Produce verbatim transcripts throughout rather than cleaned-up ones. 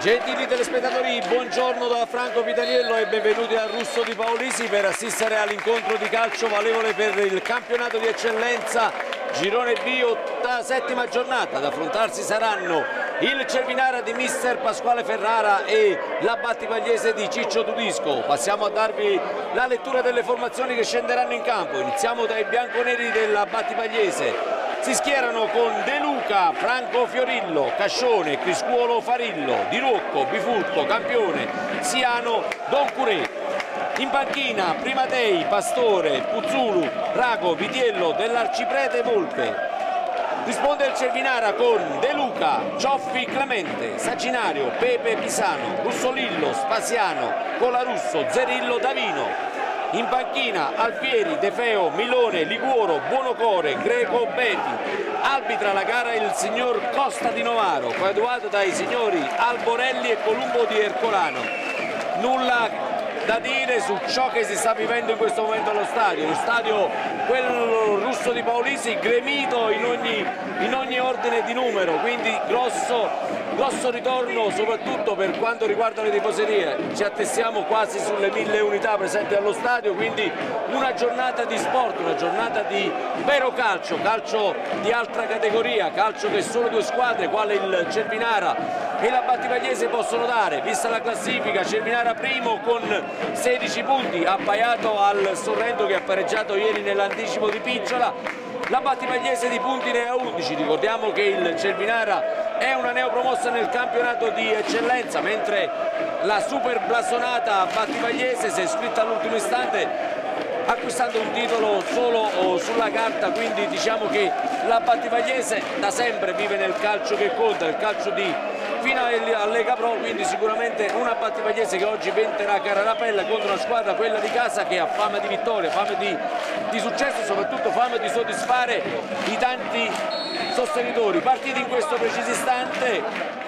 Gentili telespettatori, buongiorno da Franco Pitaniello e benvenuti al Russo di Paolisi per assistere all'incontro di calcio valevole per il campionato di eccellenza Girone B, settima giornata. Ad affrontarsi saranno il Cervinara di mister Pasquale Ferrara e la Battipagliese di Ciccio Tudisco. Passiamo a darvi la lettura delle formazioni che scenderanno in campo. Iniziamo dai bianconeri della Battipagliese. Si schierano con De Luca, Franco Fiorillo, Cascione, Criscuolo Farillo, Di Ruocco, Bifurco, Campione, Siano, Don Curé. In panchina Primatei, Pastore, Puzzulu, Rago, Vitiello, dell'Arciprete, Volpe. Risponde il Cervinara con De Luca, Cioffi, Clemente, Saginario, Pepe, Pisano, Russolillo, Spasiano, Colarusso, Zerillo, Davino. In panchina Alfieri, De Feo, Milone, Liguoro, Buonocore, Greco, Beti. Arbitra la gara il signor Costa di Novaro, coadiuvato dai signori Alborelli e Columbo di Ercolano. Nulla da dire su ciò che si sta vivendo in questo momento allo stadio, lo stadio, quello Russo di Paolisi, gremito in ogni, in ogni ordine di numero, quindi grosso, grosso ritorno soprattutto per quanto riguarda le tifoserie. Ci attestiamo quasi sulle mille unità presenti allo stadio, quindi una giornata di sport, una giornata di vero calcio, calcio di altra categoria, calcio che solo due squadre, quale il Cervinara e la Battipagliese, possono dare. Vista la classifica, Cervinara primo con sedici punti, appaiato al Sorrento che ha pareggiato ieri nell'anticipo di Picciola. La Battipagliese di punti ne ha undici. Ricordiamo che il Cervinara è una neopromossa nel campionato di eccellenza, mentre la super blasonata Battipagliese si è iscritta all'ultimo istante acquistando un titolo solo sulla carta, quindi diciamo che la Battipagliese da sempre vive nel calcio che conta, nel calcio di fino a Lega Pro, quindi sicuramente una Battipagliese che oggi venterà cara la pelle contro una squadra, quella di casa, che ha fame di vittoria, fame di, di successo e soprattutto fame di soddisfare i tanti sostenitori. Partiti in questo preciso istante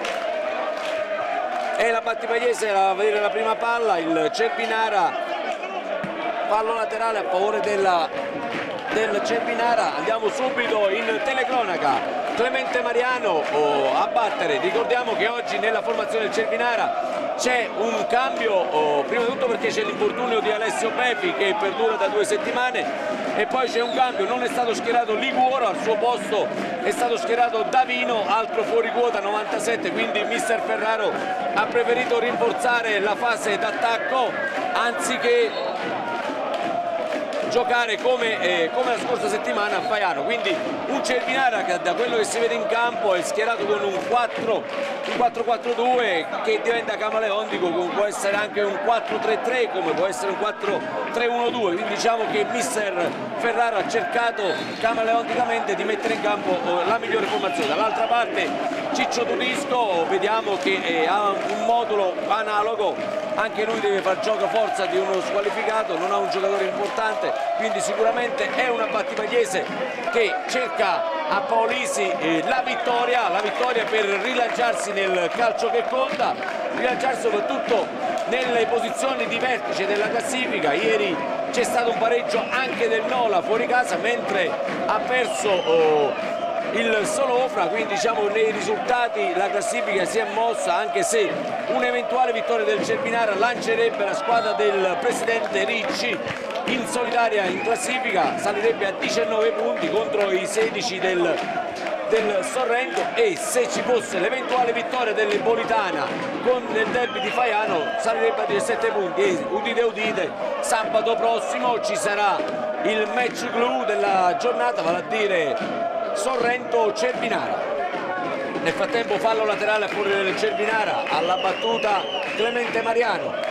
è la Battipagliese a vedere la prima palla, il Cervinara, fallo laterale a favore della, del Cervinara. Andiamo subito in telecronaca. Clemente Mariano oh, a battere. Ricordiamo che oggi nella formazione del Cervinara c'è un cambio, oh, prima di tutto perché c'è l'infortunio di Alessio Bepi che perdura da due settimane, e poi c'è un cambio, non è stato schierato Liguoro, al suo posto è stato schierato Davino, altro fuori quota, novantasette, quindi mister Ferraro ha preferito rinforzare la fase d'attacco anziché giocare come, eh, come la scorsa settimana a Faiano. Quindi un Cervinara che da quello che si vede in campo è schierato con un quattro quattro due che diventa camaleontico, come può essere anche un quattro tre tre, come può essere un quattro tre uno due, quindi diciamo che mister Ferrara ha cercato camaleonticamente di mettere in campo eh, la migliore formazione. Dall'altra parte Ciccio Tudisco vediamo che eh, ha un modulo analogo, anche lui deve far gioco forza di uno squalificato, non ha un giocatore importante, quindi sicuramente è una Battipagliese che cerca a Paolisi eh, la vittoria, la vittoria per rilanciarsi nel calcio che conta, rilanciarsi soprattutto nelle posizioni di vertice della classifica. Ieri c'è stato un pareggio anche del Nola fuori casa, mentre ha perso oh, il Solo Ofra, quindi diciamo nei risultati la classifica si è mossa, anche se un'eventuale vittoria del Cervinara lancerebbe la squadra del presidente Ricci in solitaria in classifica, salirebbe a diciannove punti contro i sedici del, del Sorrento, e se ci fosse l'eventuale vittoria dell'Ipolitana con il derby di Faiano salirebbe a diciassette punti. E udite udite, sabato prossimo ci sarà il match clou della giornata, vale a dire Sorrento-Cervinara. Nel frattempo fallo laterale a favore del Cervinara, alla battuta Clemente Mariano.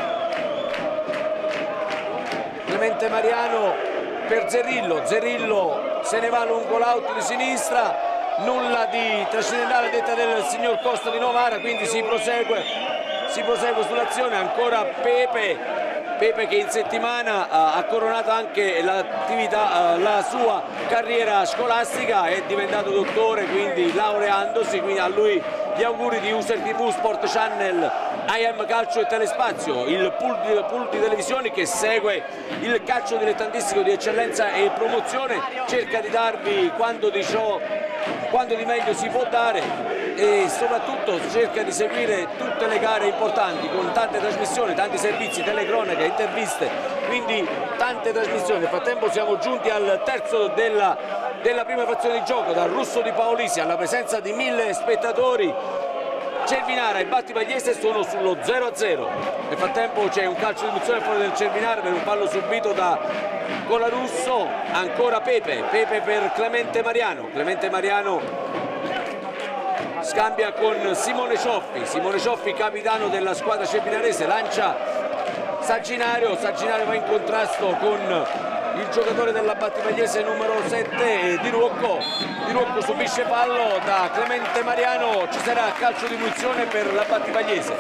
Clemente Mariano per Zerillo, Zerillo se ne va lungo l'out di sinistra, nulla di trascendentale detta del signor Costa di Novara, quindi si prosegue, si prosegue sull'azione. Ancora Pepe, Pepe che in settimana uh, ha coronato anche l'attività, uh, la sua carriera scolastica, è diventato dottore, quindi laureandosi, quindi a lui gli auguri di User tivù, Sport Channel, I Am Calcio e Telespazio, il pool di, pool di televisioni che segue il calcio dilettantistico di eccellenza e promozione, cerca di darvi quanto di ciò, quanto di meglio si può dare. e soprattutto cerca di seguire tutte le gare importanti con tante trasmissioni, tanti servizi, telecronache, interviste, quindi tante trasmissioni. Nel frattempo siamo giunti al terzo della, della prima frazione di gioco, dal Russo di Paolisi, alla presenza di mille spettatori. Cervinara e Battipagliese sono sullo zero a zero. Nel frattempo c'è un calcio di punizione fuori del Cervinara per un fallo subito da Colarusso. Ancora Pepe, Pepe per Clemente Mariano, Clemente Mariano scambia con Simone Cioffi, Simone Cioffi capitano della squadra cervinarese, lancia Sagginario, Sagginario va in contrasto con il giocatore della Battipagliese numero sette, Di Ruocco, Di Ruocco subisce fallo da Clemente Mariano, ci sarà calcio di punizione per la Battipagliese.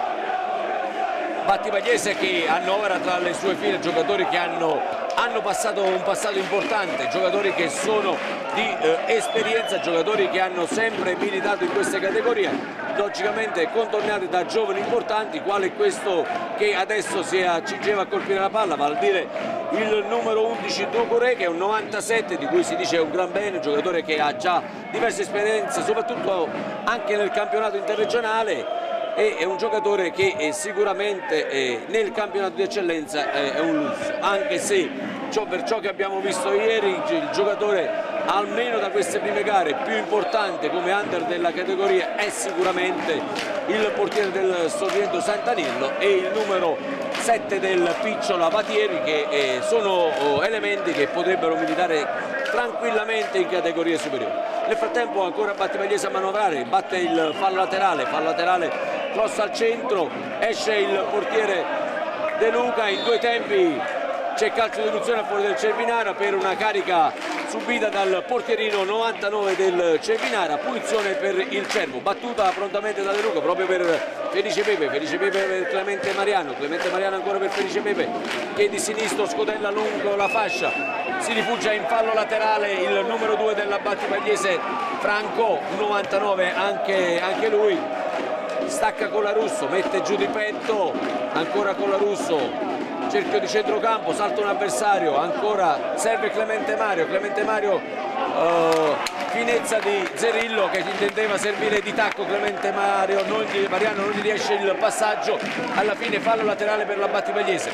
Battipagliese che annovera tra le sue file giocatori che hanno, hanno passato un passato importante, giocatori che sono di eh, esperienza, giocatori che hanno sempre militato in queste categorie, logicamente contornati da giovani importanti, quale questo che adesso si accingeva a colpire la palla, vale a dire il numero undici Ducoré, che è un novantasette, di cui si dice un gran bene, un giocatore che ha già diverse esperienze, soprattutto anche nel campionato interregionale, e è un giocatore che è sicuramente è nel campionato di eccellenza è un lusso, anche se ciò, per ciò che abbiamo visto ieri il giocatore almeno da queste prime gare più importante come under della categoria è sicuramente il portiere del Sorrento Sant'Aniello e il numero sette del Picciola Vatieri, che eh, sono elementi che potrebbero militare tranquillamente in categorie superiori. Nel frattempo ancora Battipagliese a manovrare, batte il fallo laterale, fallo laterale, cross al centro, esce il portiere De Luca, in due tempi c'è calcio di punizione fuori del Cervinara per una carica subita dal portierino novantanove del Cervinara, punizione per il Cervo, battuta prontamente da De Luca proprio per Felice Pepe, Felice Pepe per Clemente Mariano, Clemente Mariano ancora per Felice Pepe che di sinistro scodella lungo la fascia, si rifugia in fallo laterale il numero due della Battipagliese Franco, novantanove anche, anche lui, stacca Colarusso, mette giù di petto, ancora Colarusso, cerchio di centrocampo, salta un avversario, ancora serve Clemente Mario, Clemente Mario, uh, finezza di Zerillo che intendeva servire di tacco, Clemente Mario, non gli, Mariano non gli riesce il passaggio, alla fine fallo laterale per la Battipagliese.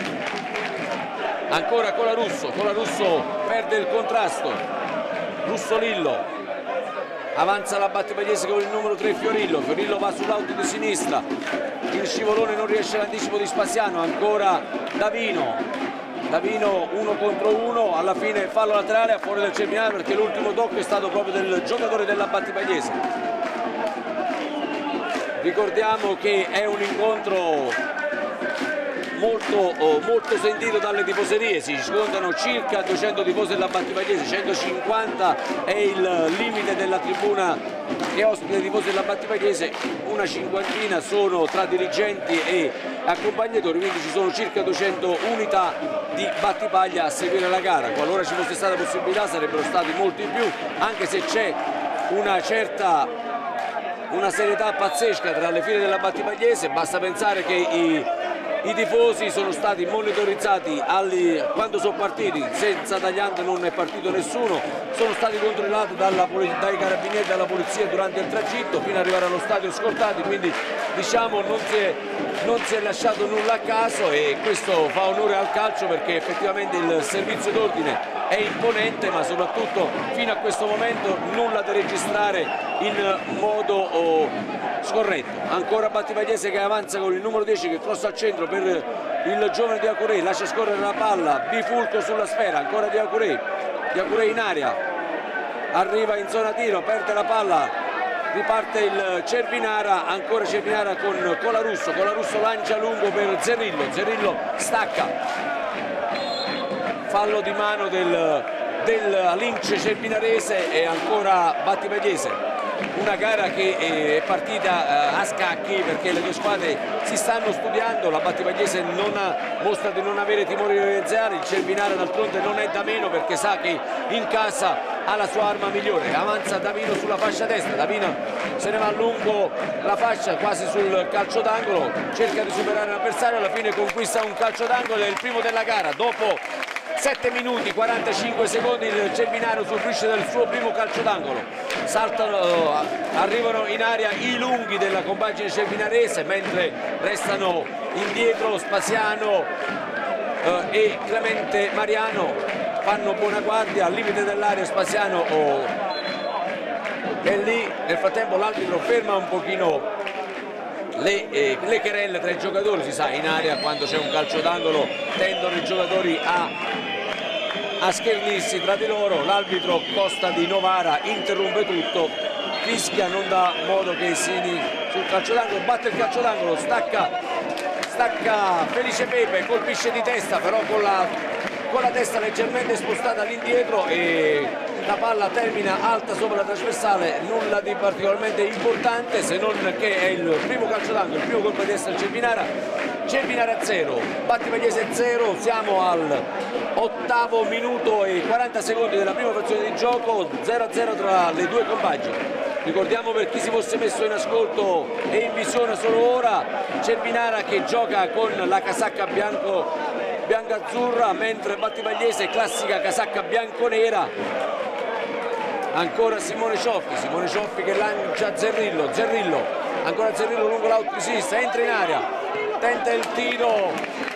Ancora Colarusso, Colarusso perde il contrasto, Russolillo, avanza la Battipagliese con il numero tre Fiorillo, Fiorillo va sull'auto di sinistra, il scivolone non riesce l'anticipo di Spaziano, ancora Davino, Davino uno contro uno, alla fine fallo laterale a fuori del Cervinara perché l'ultimo tocco è stato proprio del giocatore della Battipagliese. Ricordiamo che è un incontro molto, oh, molto sentito dalle tifoserie, si scontano circa duecento tifosi della Battipagliese, centocinquanta è il limite della tribuna che ospita i tifosi della Battipagliese, una cinquantina sono tra dirigenti e accompagnatori, quindi ci sono circa duecento unità di Battipaglia a seguire la gara. Qualora ci fosse stata possibilità sarebbero stati molti in più, anche se c'è una certa una serietà pazzesca tra le file della Battipagliese, basta pensare che i I tifosi sono stati monitorizzati alli, quando sono partiti, senza tagliando non è partito nessuno, sono stati controllati dalla, dai carabinieri e dalla polizia durante il tragitto fino ad arrivare allo stadio scortati, quindi diciamo non si, è, non si è lasciato nulla a caso e questo fa onore al calcio perché effettivamente il servizio d'ordine è imponente, ma soprattutto fino a questo momento nulla da registrare in modo oh, scorretto. Ancora Battipagliese che avanza con il numero dieci che crossa al centro per il giovane Diacuré, lascia scorrere la palla, bifulco sulla sfera, ancora Diacuré, Diacuré in aria, arriva in zona tiro, perde la palla, riparte il Cervinara, ancora Cervinara con Colarusso, Colarusso lancia lungo per Zerillo, Zerillo stacca, fallo di mano del, del Lince cervinarese e ancora Battipagliese. Una gara che è partita a scacchi perché le due squadre si stanno studiando, la Battipagliese non ha, mostra di non avere timore di realizzare, il Cervinara d'altronde non è da meno perché sa che in casa ha la sua arma migliore. Avanza Davino sulla fascia destra, Davino se ne va lungo la fascia quasi sul calcio d'angolo, cerca di superare l'avversario, alla fine conquista un calcio d'angolo, è il primo della gara dopo sette minuti quarantacinque secondi, il Cervinaro subisce del suo primo calcio d'angolo, saltano, arrivano in aria i lunghi della compagine cervinarese, mentre restano indietro Spasiano eh, e Clemente Mariano, fanno buona guardia al limite dell'area. Spasiano oh, è lì, nel frattempo l'arbitro ferma un pochino le, eh, le querelle tra i giocatori. Si sa, in area quando c'è un calcio d'angolo tendono i giocatori a a schernirsi tra di loro. L'arbitro Costa di Novara interrompe tutto, fischia, non dà modo che si sul calcio d'angolo, batte il calcio d'angolo, stacca, stacca Felice Pepe, colpisce di testa però con la, con la testa leggermente spostata all'indietro e la palla termina alta sopra la trasversale. Nulla di particolarmente importante, se non che è il primo calcio d'angolo, il primo colpo di testa del Cervinara. Cervinara zero, Battipagliese zero, siamo al ottavo minuto e quaranta secondi della prima frazione di gioco, zero a zero tra le due compagini. Ricordiamo, per chi si fosse messo in ascolto e in visione solo ora, Cervinara che gioca con la casacca bianco, bianco-azzurra, mentre Battipagliese classica casacca bianco-nera. Ancora Simone Cioffi, Simone Cioffi che lancia Zerrillo, Zerrillo, ancora Zerrillo lungo l'out di sinistra, entra in area, tenta il tiro,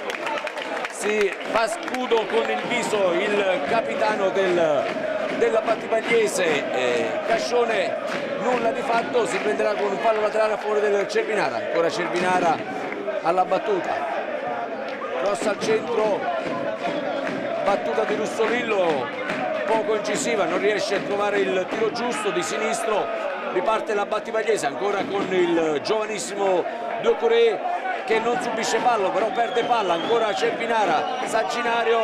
si fa scudo con il viso il capitano del, della Battipagliese, eh, Cascione, nulla di fatto, si prenderà con un fallo laterale a favore del Cervinara. Ancora Cervinara alla battuta, cross al centro, battuta di Russolillo poco incisiva, non riesce a trovare il tiro giusto di sinistro. Riparte la Battipagliese ancora con il giovanissimo Ducoré che non subisce fallo, però perde palla. Ancora Cervinara, Sagginario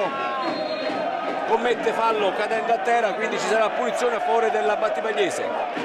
commette fallo cadendo a terra, quindi ci sarà punizione a favore della Battipagliese.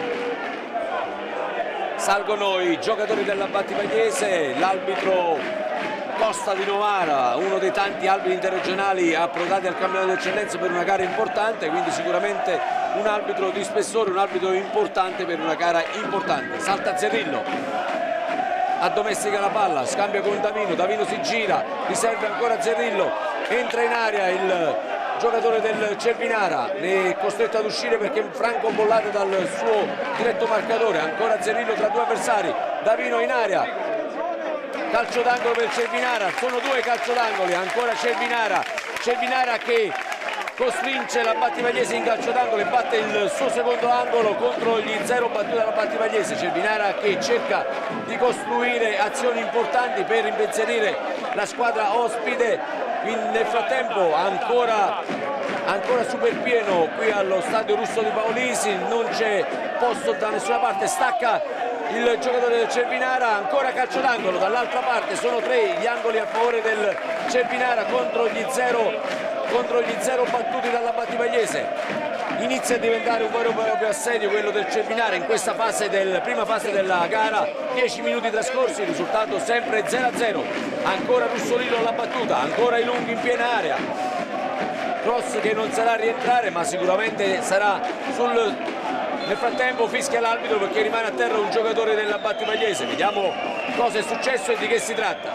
Salgono i giocatori della Battipagliese, l'arbitro Costa di Novara, uno dei tanti arbitri interregionali approdati al campionato d'eccellenza per una gara importante, quindi sicuramente un arbitro di spessore, un arbitro importante per una gara importante. Salta Zerrillo, addomestica la palla, scambia con Davino, Davino si gira, riserva ancora Zerrillo, entra in area il giocatore del Cervinara, ne è costretto ad uscire perché Franco bollato dal suo diretto marcatore. Ancora Zerrillo tra due avversari, Davino in area, calcio d'angolo per Cervinara, sono due calcio d'angoli, ancora Cervinara, Cervinara che costringe la Battipagliese in calcio d'angolo e batte il suo secondo angolo contro gli zero battuti dalla Battipagliese. Cervinara che cerca di costruire azioni importanti per impensierire la squadra ospite. Nel frattempo ancora, ancora super pieno qui allo stadio Russo di Paolisi, non c'è posto da nessuna parte, stacca il giocatore del Cervinara, ancora calcio d'angolo dall'altra parte, sono tre gli angoli a favore del Cervinara contro gli zero, contro gli zero battuti dalla Battipagliese. Inizia a diventare un vero e proprio assedio quello del Cervinara in questa fase del, prima fase della gara, dieci minuti trascorsi, il risultato sempre zero a zero. Ancora Russolino alla battuta, ancora i lunghi in piena area, cross che non sarà a rientrare ma sicuramente sarà sul... Nel frattempo fischia l'arbitro perché rimane a terra un giocatore della Battipagliese. Vediamo cosa è successo e di che si tratta.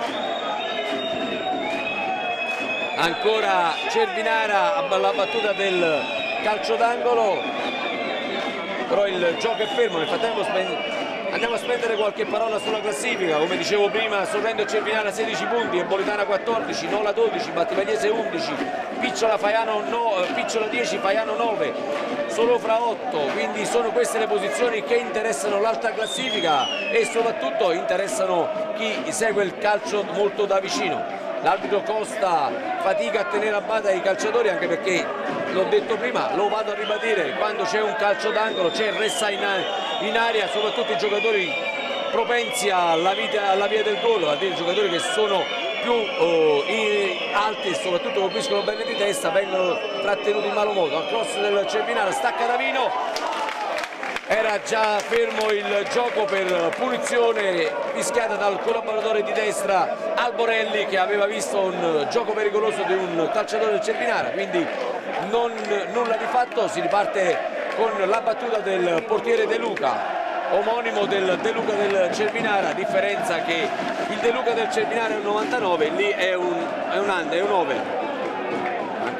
Ancora Cervinara alla battuta del calcio d'angolo, però il gioco è fermo. Nel frattempo andiamo a spendere qualche parola sulla classifica. Come dicevo prima, Sorrento e Cervinara sedici punti, Embolitana quattordici, Nola dodici, Battipagliese undici, Picciola, Faiano no, Picciola dieci, Faiano nove, Solofra otto, quindi sono queste le posizioni che interessano l'alta classifica e soprattutto interessano chi segue il calcio molto da vicino. L'arbitro Costa fatica a tenere a bada i calciatori, anche perché, l'ho detto prima, lo vado a ribadire, quando c'è un calcio d'angolo c'è resta in, in aria, soprattutto i giocatori propensi alla, vita, alla via del gol, a dire i giocatori che sono più oh, alti e soprattutto colpiscono bene di testa, vengono trattenuti in malo modo. Al cross del Cervinara, stacca Davino, era già fermo il gioco per punizione fischiata dal collaboratore di destra Alborelli, che aveva visto un gioco pericoloso di un calciatore del Cervinara, quindi non, nulla di fatto. Si riparte con la battuta del portiere De Luca, omonimo del De Luca del Cervinara, a differenza che il De Luca del Cervinara è un novantanove, lì è un, è un under, è un over.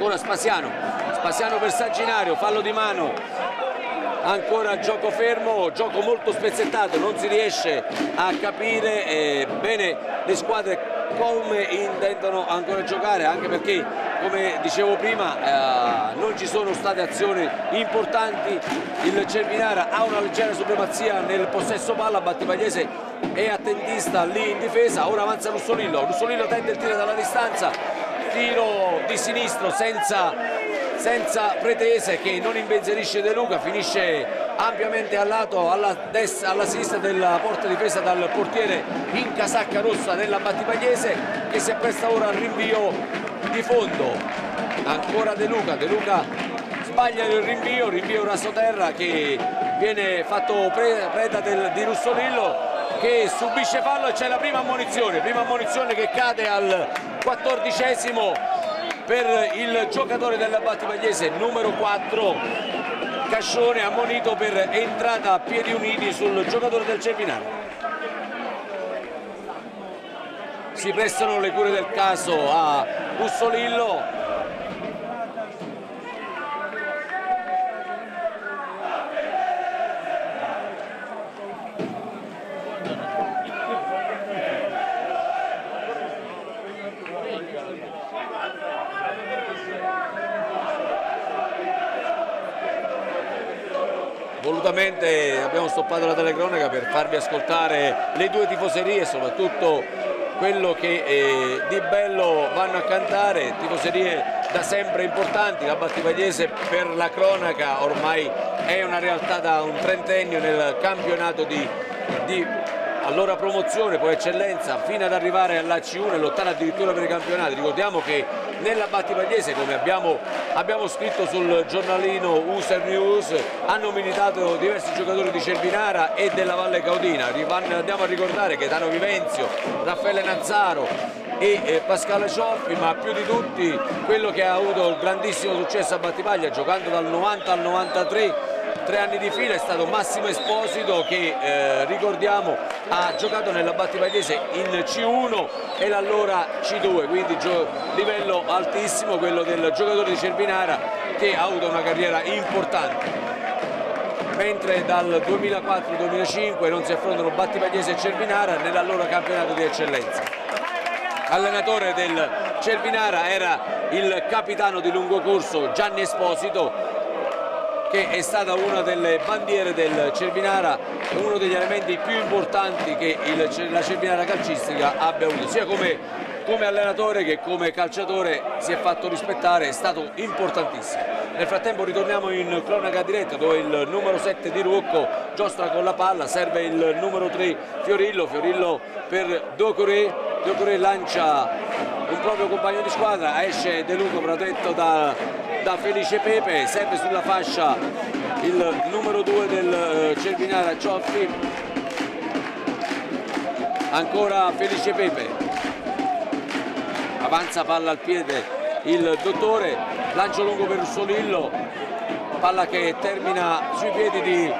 ancora Spasiano, Spasiano per Sagginario, fallo di mano, ancora gioco fermo, gioco molto spezzettato, non si riesce a capire eh, bene le squadre come intendono ancora giocare, anche perché, come dicevo prima, eh, non ci sono state azioni importanti. Il Cervinara ha una leggera supremazia nel possesso palla, Battipagliese è attentista lì in difesa. Ora avanza Russolillo, Russolillo tenta il tiro dalla distanza, tiro di sinistro senza, senza pretese, che non impensierisce De Luca, finisce ampiamente al lato, alla, destra, alla sinistra della porta difesa dal portiere in casacca rossa della Battipagliese, che si appresta ora al rinvio di fondo. Ancora De Luca, De Luca sbaglia il rinvio, rinvio rasoterra che viene fatto preda del, di Russolillo, che subisce fallo, e c'è la prima ammonizione, prima ammonizione che cade al quattordicesimo per il giocatore della Battipagliese, numero quattro, Cascione, ammonito per entrata a piedi uniti sul giocatore del Cervinara. Si prestano le cure del caso a Russolillo. Volutamente abbiamo stoppato la telecronaca per farvi ascoltare le due tifoserie, soprattutto quello che eh, di bello vanno a cantare, tifoserie da sempre importanti. La Battipagliese, per la cronaca, ormai è una realtà da un trentennio nel campionato di, di allora promozione, poi eccellenza, fino ad arrivare alla C uno e lottare addirittura per i campionati. Ricordiamo che nella Battipagliese, come abbiamo, abbiamo scritto sul giornalino User News, hanno militato diversi giocatori di Cervinara e della Valle Caudina. Andiamo a ricordare che Tano Vivenzio, Raffaele Nazzaro e eh, Pasquale Cioffi, ma più di tutti quello che ha avuto il grandissimo successo a Battipaglia, giocando dal novanta al novantatré, tre anni di fila, è stato Massimo Esposito, che eh, ricordiamo ha giocato nella Battipagliese in C uno e l'allora C due, quindi livello altissimo quello del giocatore di Cervinara, che ha avuto una carriera importante. Mentre dal duemilaquattro duemilacinque non si affrontano Battipagliese e Cervinara nell'allora campionato di eccellenza. Allenatore del Cervinara era il capitano di lungo corso Gianni Esposito, che è stata una delle bandiere del Cervinara e uno degli elementi più importanti che il, la Cervinara calcistica abbia avuto, sia come, come allenatore che come calciatore. Si è fatto rispettare, è stato importantissimo. Nel frattempo ritorniamo in cronaca diretta, dove il numero sette di Ruocco giostra con la palla, serve il numero tre Fiorillo, Fiorillo per Docuré, Docuré lancia un proprio compagno di squadra, esce De Luca protetto da, da Felice Pepe, serve sulla fascia il numero due del Cervinara Cioffi, ancora Felice Pepe, avanza palla al piede il dottore, lancio lungo per Russolillo, palla che termina sui piedi di,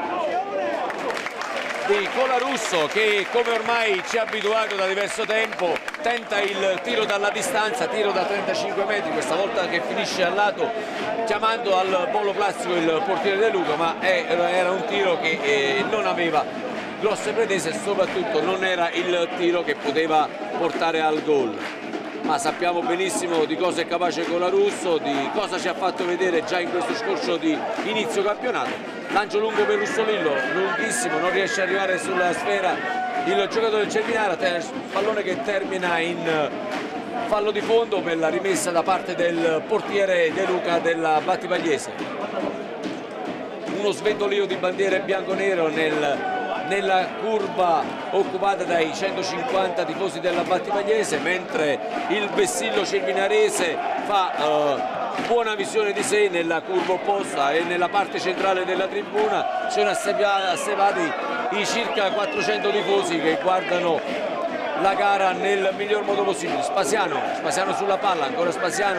di Colarusso, che come ormai ci ha abituato da diverso tempo tenta il tiro dalla distanza, tiro da trentacinque metri, questa volta che finisce al lato chiamando al polo plastico il portiere De Luca, ma è, era un tiro che eh, non aveva grosse pretese e soprattutto non era il tiro che poteva portare al gol. Ma sappiamo benissimo di cosa è capace Colarusso, di cosa ci ha fatto vedere già in questo scorcio di inizio campionato. Lancio lungo per Russolillo, lunghissimo, non riesce ad arrivare sulla sfera il giocatore del Cervinara, pallone che termina in fallo di fondo per la rimessa da parte del portiere De Luca della Battipagliese. Uno sventolio di bandiere bianco-nero nel nella curva occupata dai centocinquanta tifosi della Battipagliese, mentre il vessillo cervinarese fa eh, buona visione di sé nella curva opposta e nella parte centrale della tribuna sono assepati i circa quattrocento tifosi che guardano la gara nel miglior modo possibile. Spasiano, Spasiano sulla palla, ancora Spasiano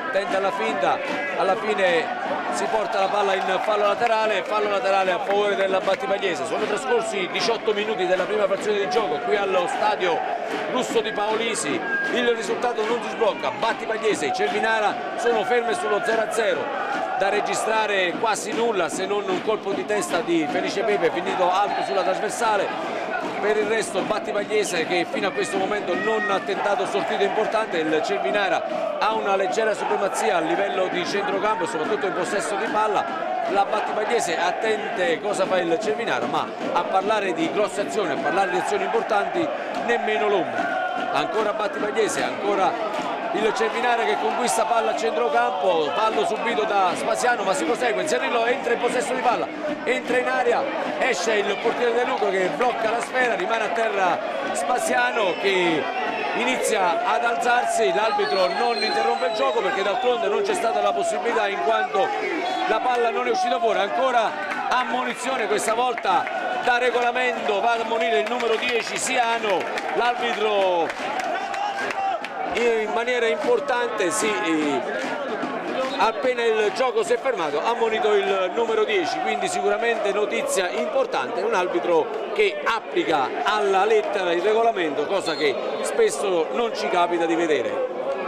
tenta la finta, alla fine si porta la palla in fallo laterale, fallo laterale a favore della Battipagliese. Sono trascorsi diciotto minuti della prima frazione di gioco qui allo stadio Russo di Paolisi, il risultato non si sblocca, Battipagliese e Cervinara sono ferme sullo zero a zero, da registrare quasi nulla se non un colpo di testa di Felice Pepe finito alto sulla trasversale. Per il resto Battipagliese che fino a questo momento non ha tentato sortite importante, il Cervinara ha una leggera supremazia a livello di centrocampo, soprattutto in possesso di palla. La Battipagliese attente cosa fa il Cervinara, ma a parlare di grosse azioni, a parlare di azioni importanti nemmeno l'ombra. Ancora Battipagliese, ancora il Cervinara che conquista palla a centrocampo, fallo subito da Spasiano ma si prosegue, Zerrillo entra in possesso di palla, entra in area, esce il portiere De Luca che blocca la sfera, rimane a terra Spasiano che inizia ad alzarsi, l'arbitro non interrompe il gioco perché d'altronde non c'è stata la possibilità in quanto la palla non è uscita fuori. Ancora ammonizione, questa volta da regolamento va ad ammonire il numero dieci Siano, l'arbitro in maniera importante sì, appena il gioco si è fermato ha ammonito il numero dieci, quindi sicuramente notizia importante, un arbitro che applica alla lettera il regolamento, cosa che spesso non ci capita di vedere.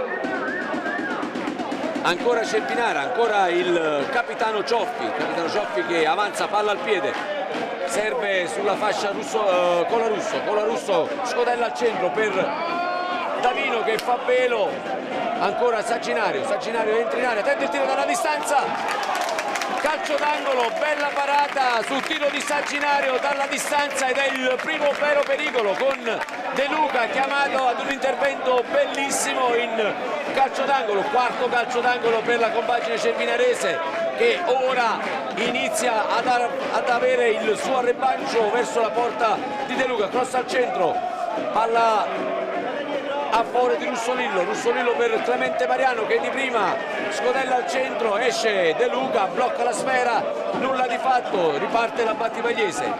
Ancora Cervinara, ancora il capitano Cioffi, capitano Cioffi che avanza palla al piede, serve sulla fascia Russo, eh, Colarusso, Colarusso scodella al centro per Davino che fa velo, ancora Sagginario, Sagginario entra in area, tenta il tiro dalla distanza, calcio d'angolo, bella parata sul tiro di Sagginario dalla distanza ed è il primo vero pericolo con De Luca chiamato ad un intervento bellissimo in calcio d'angolo, quarto calcio d'angolo per la compagine cervinarese che ora inizia ad, ad avere il suo arrebancio verso la porta di De Luca, cross al centro, palla a favore di Russolillo, Russolillo per Clemente Mariano che di prima scodella al centro, esce De Luca, blocca la sfera, nulla di fatto, riparte la Battipagliese.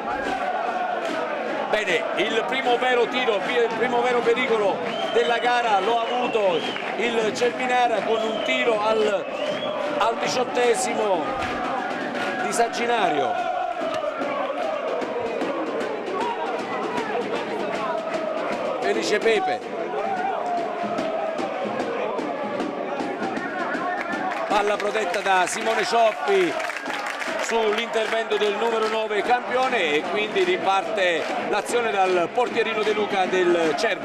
Bene, il primo vero tiro, il primo vero pericolo della gara lo ha avuto il Cervinara con un tiro al, al diciottesimo di Sagginario. Felice Pepe. Palla protetta da Simone Cioffi sull'intervento del numero nove Campione e quindi riparte l'azione dal portierino De Luca del Cervo.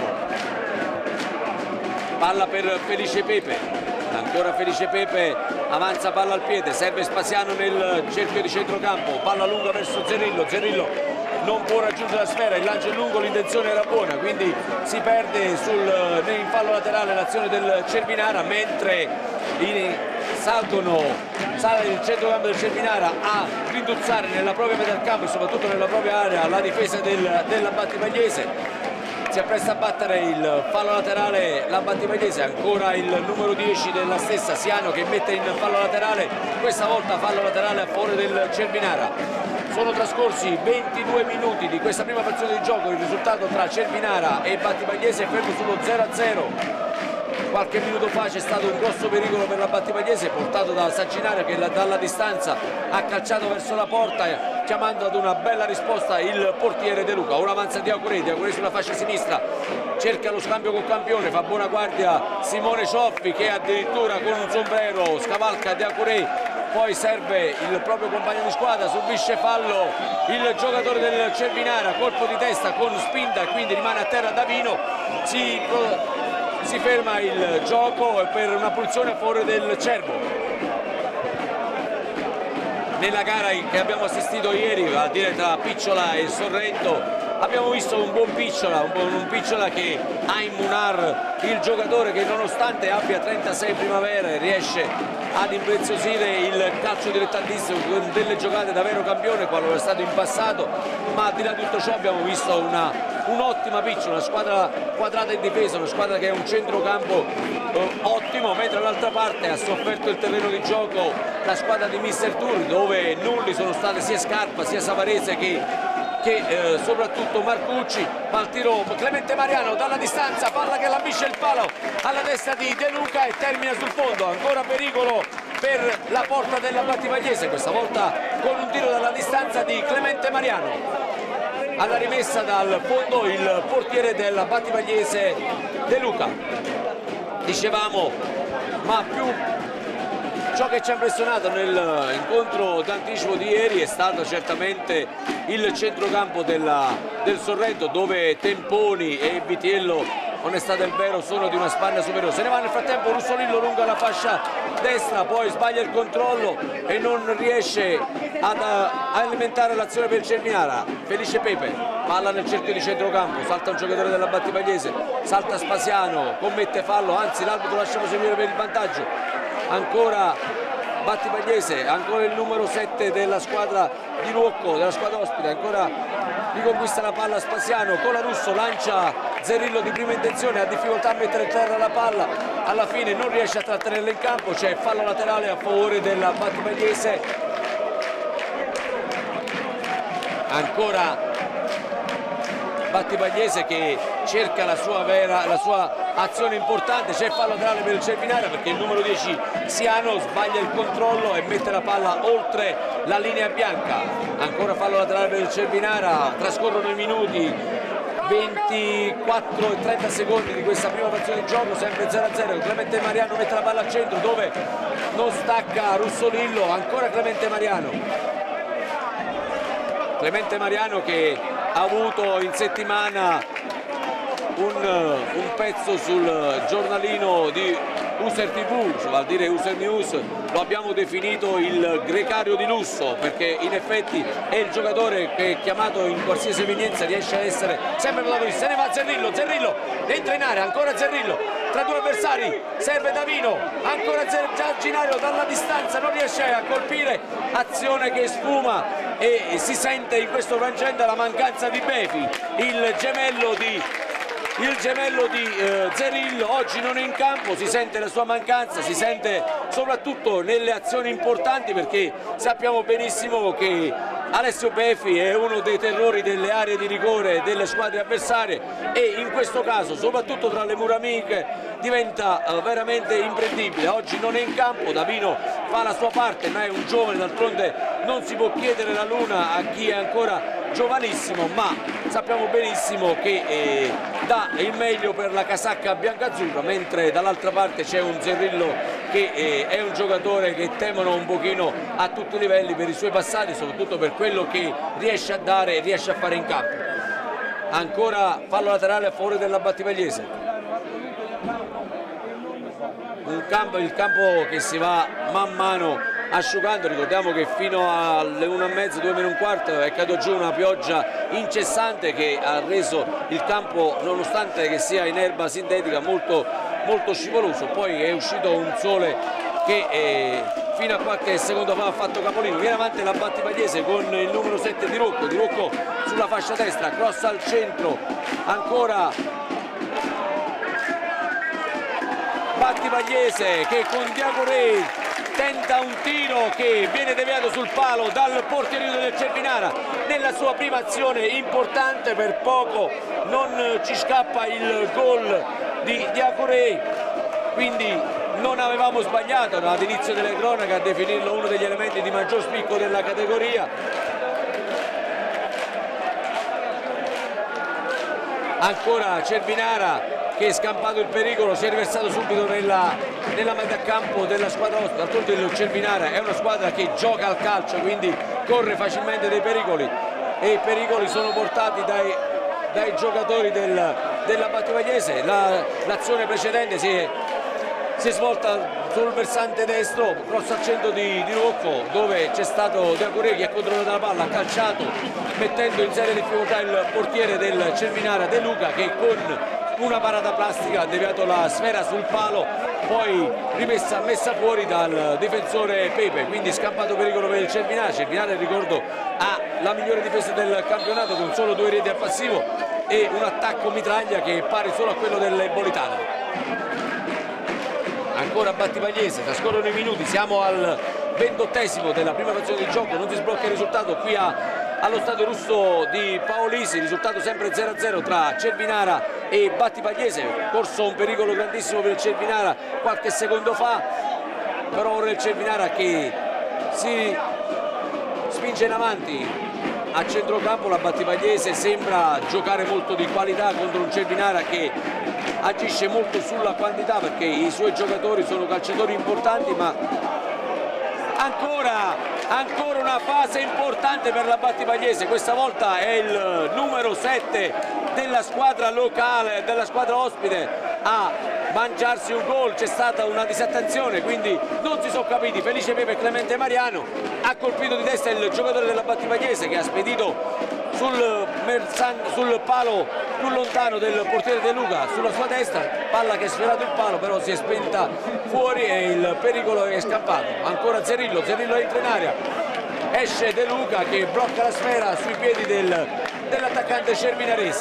Palla per Felice Pepe, ancora Felice Pepe, avanza palla al piede, serve Spasiano nel cerchio di centrocampo, palla lunga verso Zerrillo, Zerrillo non può raggiungere la sfera, il lancio è lungo, l'intenzione era buona, quindi si perde sul, in fallo laterale l'azione del Cervinara, mentre in, salgono, sale il centrocampo del Cervinara a rintuzzare nella propria metà campo e soprattutto nella propria area la difesa del, della Battipagliese. Si appresta a battere il fallo laterale la Battipagliese, ancora il numero dieci della stessa Siano che mette in fallo laterale, questa volta fallo laterale a favore del Cervinara. Sono trascorsi ventidue minuti di questa prima frazione di gioco, il risultato tra Cervinara e Battipagliese è fermo sullo zero a zero. Qualche minuto fa c'è stato un grosso pericolo per la Battipagliese portato da Sagginario che dalla distanza ha calciato verso la porta chiamando ad una bella risposta il portiere De Luca. Ora avanza Diacuré, Diacuré sulla fascia sinistra, cerca lo scambio col Campione, fa buona guardia Simone Cioffi che addirittura con un sombrero scavalca Diacuré, poi serve il proprio compagno di squadra, subisce fallo il giocatore del Cervinara, colpo di testa con spinta e quindi rimane a terra Davino, si, si ferma il gioco per una punizione a favore del Cervo. Nella gara che abbiamo assistito ieri, a dire tra Picciola e Sorrento, abbiamo visto un buon Picciola, un buon un Picciola che ha in Munar il giocatore che nonostante abbia trentasei primavere riesce ad impreziosire il calcio dilettantistico con delle giocate da vero campione quale è stato in passato, ma al di là di tutto ciò abbiamo visto una un'ottima Picciola, una squadra quadrata in difesa, una squadra che è un centrocampo eh, ottimo, mentre dall'altra parte ha sofferto il terreno di gioco la squadra di mister Turri, dove nulli sono state sia Scarpa sia Savarese che che eh, soprattutto Marcucci. Va al tiro Clemente Mariano dalla distanza, palla palla che lambisce il palo alla destra di De Luca e termina sul fondo. Ancora pericolo per la porta della Battipagliese, questa volta con un tiro dalla distanza di Clemente Mariano. Alla rimessa dal fondo il portiere della Battipagliese De Luca. Dicevamo, ma più ciò che ci ha impressionato nell'incontro d'anticipo di ieri è stato certamente il centrocampo della, del Sorrento, dove Temponi e Vitiello, onestà del vero, sono di una spanna superiore. Se ne va nel frattempo Russolillo lungo la fascia destra, poi sbaglia il controllo e non riesce ad alimentare l'azione per Cervinara. Felice Pepe, palla nel cerchio di centrocampo, salta un giocatore della Battipagliese, salta Spasiano, commette fallo, anzi l'arbitro lascia proseguire per il vantaggio. Ancora Battipagliese, ancora il numero sette della squadra di Ruocco, della squadra ospite, ancora riconquista la palla Spasiano, Colarusso lancia Zerrillo di prima intenzione, ha difficoltà a mettere in terra la palla, alla fine non riesce a trattenerla in campo, c'è fallo laterale a favore della Battipagliese. Ancora Battipagliese che cerca la sua, vera, la sua azione importante, c'è fallo laterale per il Cervinara perché il numero dieci Siano sbaglia il controllo e mette la palla oltre la linea bianca. Ancora fallo laterale per il Cervinara, trascorrono i minuti, ventiquattro e trenta secondi di questa prima frazione di gioco, sempre zero a zero. Clemente Mariano mette la palla al centro dove non stacca Russolillo, ancora Clemente Mariano. Clemente Mariano che ha avuto in settimana un, un pezzo sul giornalino di User tivù, vale a dire User News, lo abbiamo definito il grecario di lusso perché in effetti è il giocatore che chiamato in qualsiasi evenienza riesce a essere sempre protagonista. Se ne va Zerrillo, Zerrillo entra in area, ancora Zerrillo tra due avversari, serve Davino, ancora Giaginario dalla distanza non riesce a colpire, azione che sfuma e si sente in questo frangente la mancanza di Befi, il gemello di Il gemello di eh, Zerrillo oggi non è in campo, si sente la sua mancanza, si sente soprattutto nelle azioni importanti perché sappiamo benissimo che Alessio Befi è uno dei terrori delle aree di rigore delle squadre avversarie e in questo caso soprattutto tra le mura amiche diventa eh, veramente imprendibile. Oggi non è in campo, Davino fa la sua parte ma è un giovane, d'altronde non si può chiedere la luna a chi è ancora giovanissimo, ma sappiamo benissimo che eh, dà il meglio per la casacca biancazzurra, mentre dall'altra parte c'è un Zerrillo che eh, è un giocatore che temono un pochino a tutti i livelli per i suoi passati, soprattutto per quello che riesce a dare e riesce a fare in campo. Ancora fallo laterale a favore della Battipagliese, un campo, il campo che si va man mano asciugando. Ricordiamo che fino alle una e mezza, due meno un quarto è caduta giù una pioggia incessante che ha reso il campo, nonostante che sia in erba sintetica, molto, molto scivoloso. Poi è uscito un sole che eh, fino a qualche secondo fa ha fatto capolino. Viene avanti la Battipagliese con il numero sette di Rocco, di Rocco sulla fascia destra, cross al centro, ancora Battipagliese che con Diacorei tenta un tiro che viene deviato sul palo dal portierino del Cervinara nella sua prima azione importante, per poco non ci scappa il gol di Diacorei, quindi non avevamo sbagliato ad inizio delle cronache a definirlo uno degli elementi di maggior spicco della categoria. Ancora Cervinara che, scampato il pericolo, si è riversato subito nella, nella metà campo della squadra ospite. D'altronde il Cervinara è una squadra che gioca al calcio, quindi corre facilmente dei pericoli e i pericoli sono portati dai, dai giocatori del, della Battipagliese. L'azione la, precedente si è, si è svolta sul versante destro, cross al centro di, di Rocco, dove c'è stato Diacorei che ha controllato la palla, ha calciato mettendo in seria difficoltà il portiere del Cervinara De Luca, che con una parata plastica ha deviato la sfera sul palo, poi rimessa messa fuori dal difensore Pepe, quindi scampato pericolo per il Cervinara. Cervinara, ricordo, ha la migliore difesa del campionato con solo due reti al passivo e un attacco mitraglia che è pari solo a quello del Bolitano. Ancora Battipagliese, trascorrono i minuti, siamo al ventottesimo della prima frazione di gioco, non si sblocca il risultato qui a, allo stadio russo di Paolisi, risultato sempre zero a zero tra Cervinara e Battipagliese. Corso un pericolo grandissimo per il Cervinara qualche secondo fa, però ora il Cervinara che si spinge in avanti a centrocampo. La Battipagliese sembra giocare molto di qualità contro un Cervinara che agisce molto sulla quantità, perché i suoi giocatori sono calciatori importanti, ma ancora, ancora una fase importante per la Battipagliese. Questa volta è il numero sette della squadra locale, della squadra ospite a mangiarsi un gol. C'è stata una disattenzione, quindi non si sono capiti. Felice Pepe e Clemente Mariano. Ha colpito di testa il giocatore della Battipagliese che ha spedito sul, sul palo più lontano del portiere De Luca, sulla sua destra, palla che ha sfiorato il palo, però si è spenta fuori e il pericolo è scappato. Ancora Zerillo, Zerillo entra in area, esce De Luca che blocca la sfera sui piedi del, dell'attaccante cervinarese.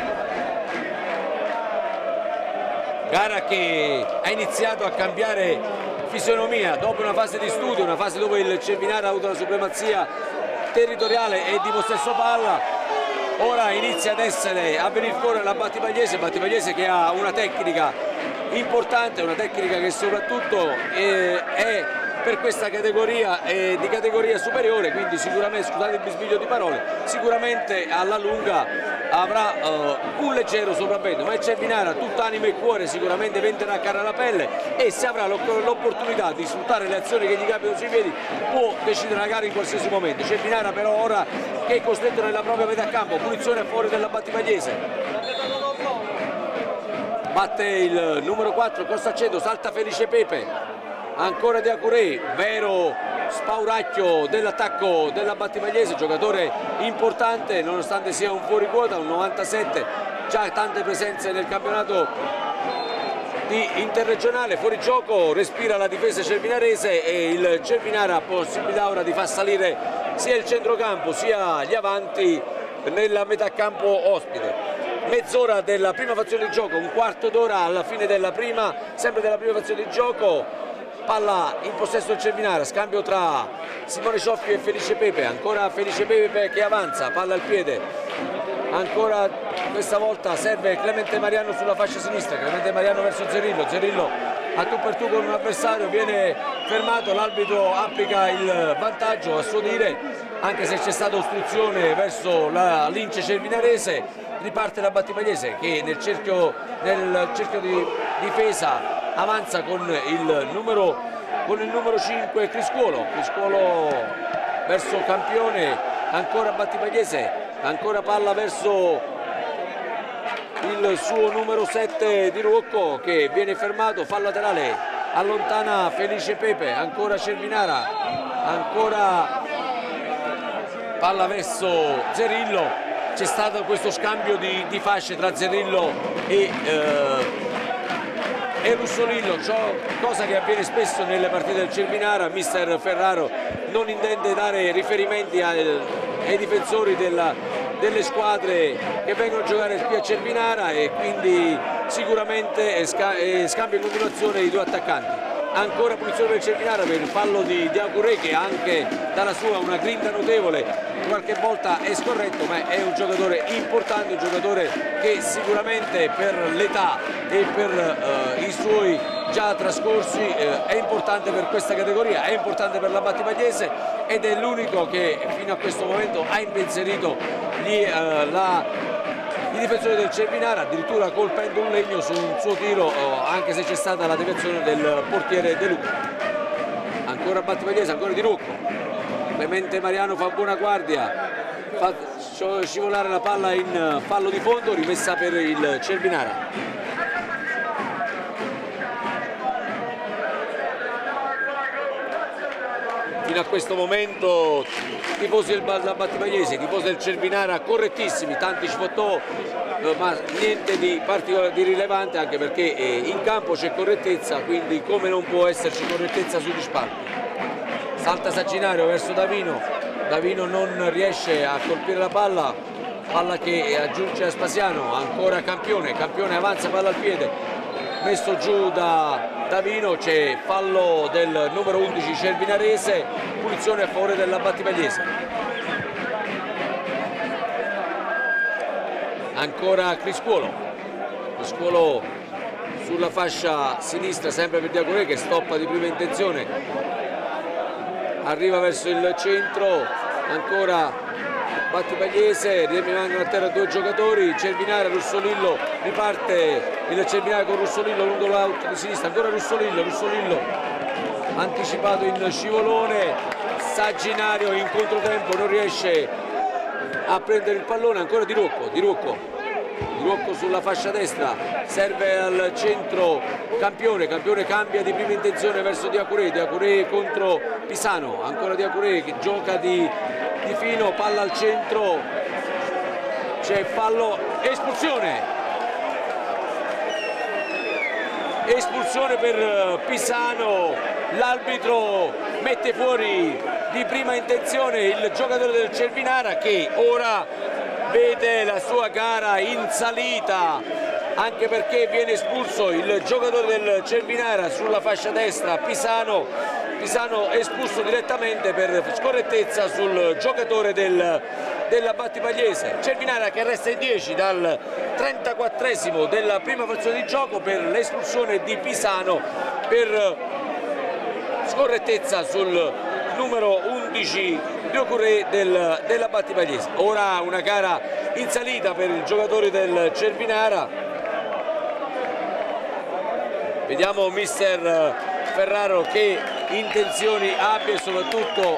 Gara che ha iniziato a cambiare fisionomia dopo una fase di studio, una fase dove il Cervinara ha avuto la supremazia territoriale e di possesso palla. Ora inizia ad essere a venire fuori la Battipagliese, Battipagliese che ha una tecnica importante, una tecnica che soprattutto è, è per questa categoria è di categoria superiore, quindi sicuramente, scusate il bisbiglio di parole, sicuramente alla lunga avrà uh, un leggero sopravvento, ma il Cervinara tutto anima e cuore sicuramente venderà a cara la pelle, e se avrà l'opportunità di sfruttare le azioni che gli capitano sui piedi può decidere la gara in qualsiasi momento. Il Cervinara però ora che è costretto nella propria metà campo, punizione a favore della Battipagliese. Batte il numero quattro Costacedo, salta Felice Pepe, ancora De Acuré, vero spauracchio dell'attacco della Battipagliese, giocatore importante nonostante sia un fuori quota, un novantasette, già tante presenze nel campionato di interregionale. Fuori gioco, respira la difesa cervinarese e il Cervinara ha possibilità ora di far salire sia il centrocampo sia gli avanti nella metà campo ospite. Mezz'ora della prima fazione di gioco, un quarto d'ora alla fine della prima, sempre della prima fazione di gioco. Palla in possesso del Cervinara, scambio tra Simone Cioffio e Felice Pepe, ancora Felice Pepe che avanza, palla al piede, ancora questa volta serve Clemente Mariano sulla fascia sinistra, Clemente Mariano verso Zerillo, Zerillo a tu per tu con un avversario, viene fermato, l'arbitro applica il vantaggio a suo dire, anche se c'è stata ostruzione verso la lince cervinarese. Riparte la Battipagliese che nel cerchio, nel cerchio di difesa avanza con il numero, con il numero cinque Criscuolo, Criscuolo verso Campione, ancora Battipagliese, ancora palla verso il suo numero sette Di Rocco che viene fermato, fa laterale, allontana Felice Pepe, ancora Cervinara, ancora palla verso Zerillo. C'è stato questo scambio di, di fasce tra Zerillo e, eh, e Russolillo, cosa che avviene spesso nelle partite del Cervinara. Mister Ferraro non intende dare riferimenti ai, ai difensori della, delle squadre che vengono a giocare qui a Cervinara, e quindi sicuramente è, sca è scambio in continuazione di due attaccanti. Ancora punizione per il Cervinara per il fallo di De Acuré che anche dalla sua una grinta notevole, qualche volta è scorretto, ma è un giocatore importante, un giocatore che sicuramente per l'età e per eh, i suoi già trascorsi eh, è importante per questa categoria, è importante per la Battipagliese ed è l'unico che fino a questo momento ha impensierito gli, eh, la i difensori del Cervinara, addirittura colpendo un legno su un suo tiro, anche se c'è stata la deviazione del portiere De Luca. Ancora Battipagliese, ancora Di Rocco, Clemente Mariano fa buona guardia, fa scivolare la palla in fallo di fondo, rimessa per il Cervinara. Fino a questo momento tifosi della Battipagliese, tifosi del Cervinara correttissimi, tanti sfottò, ma niente di particolare, di rilevante, anche perché in campo c'è correttezza, quindi come non può esserci correttezza sugli spalti. Salta Saccinario verso Davino, Davino non riesce a colpire la palla, palla che aggiunge a Spasiano, ancora Campione, Campione avanza, palla al piede, messo giù da Davino, c'è fallo del numero undici cervinarese, punizione a favore della Battipagliese. Ancora Criscuolo, Scolò sulla fascia sinistra sempre per Diacoré che stoppa di prima intenzione, arriva verso il centro, ancora Battipagliese, rimangono a terra due giocatori, Cervinara, Russolillo, riparte il Cervinara con Russolillo lungo l'out di sinistra, ancora Russolillo, Russolillo anticipato in scivolone, Sagginario in controtempo non riesce a prendere il pallone, ancora Di Rocco, Di Rocco, Di Rocco sulla fascia destra, serve al centro Campione, Campione cambia di prima intenzione verso Diacoré, Diacoré contro Pisano, ancora Diacoré che gioca di, di fino, palla al centro, c'è fallo, espulsione, espulsione per Pisano, l'arbitro mette fuori di prima intenzione il giocatore del Cervinara che ora vede la sua gara in salita, anche perché viene espulso il giocatore del Cervinara sulla fascia destra, Pisano, Pisano espulso direttamente per scorrettezza sul giocatore del, della Battipagliese. Cervinara che resta in dieci dal trentaquattresimo della prima frazione di gioco per l'espulsione di Pisano per scorrettezza sul numero undici Diacoré del, della Battipagliese. Ora una gara in salita per i giocatori del Cervinara. Vediamo mister Ferraro che intenzioni abbia e soprattutto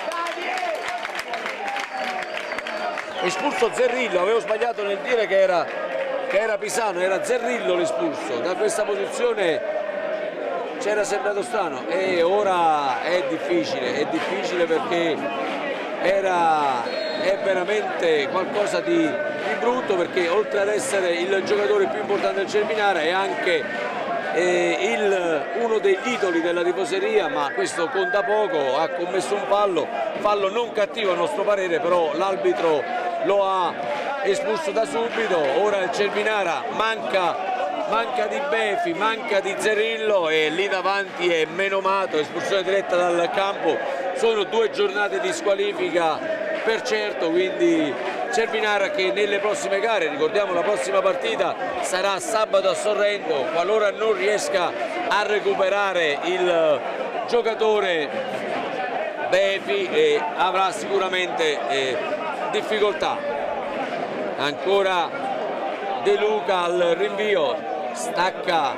espulso Zerrillo, avevo sbagliato nel dire che era, che era Pisano, era Zerrillo l'espulso. Da questa posizione c'era sembrato strano e ora è difficile, è difficile perché era, è veramente qualcosa di, di brutto, perché oltre ad essere il giocatore più importante del Cervinara è anche eh, il, uno degli idoli della tifoseria, ma questo conta poco, ha commesso un fallo, fallo non cattivo a nostro parere, però l'arbitro lo ha espulso da subito. Ora il Cervinara manca manca di Befi, manca di Zerrillo e lì davanti è Menomato, espulsione diretta dal campo. Sono due giornate di squalifica per certo, quindi Cervinara che nelle prossime gare, ricordiamo la prossima partita sarà sabato a Sorrento, qualora non riesca a recuperare il giocatore Befi eh, avrà sicuramente eh, difficoltà. Ancora De Luca al rinvio, stacca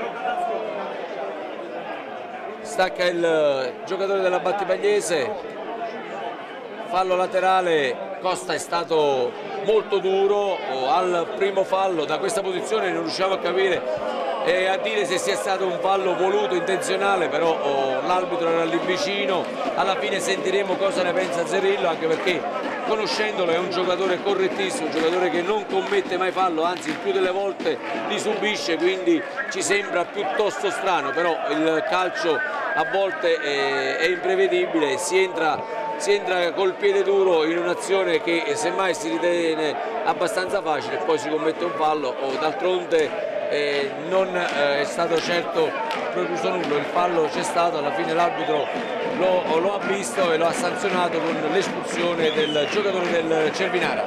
stacca il giocatore della Battipagliese, fallo laterale. Costa è stato molto duro al primo fallo, da questa posizione non riusciamo a capire e a dire se sia stato un fallo voluto, intenzionale, però oh, l'arbitro era lì vicino. Alla fine sentiremo cosa ne pensa Zerrillo, anche perché conoscendolo è un giocatore correttissimo, un giocatore che non commette mai fallo, anzi il più delle volte li subisce, quindi ci sembra piuttosto strano, però il calcio a volte è, è imprevedibile, si entra, si entra col piede duro in un'azione che semmai si ritiene abbastanza facile, poi si commette un fallo o d'altronde eh, non eh, è stato certo precluso nulla, il fallo c'è stato, alla fine l'arbitro lo, lo ha visto e lo ha sanzionato con l'espulsione del giocatore del Cervinara.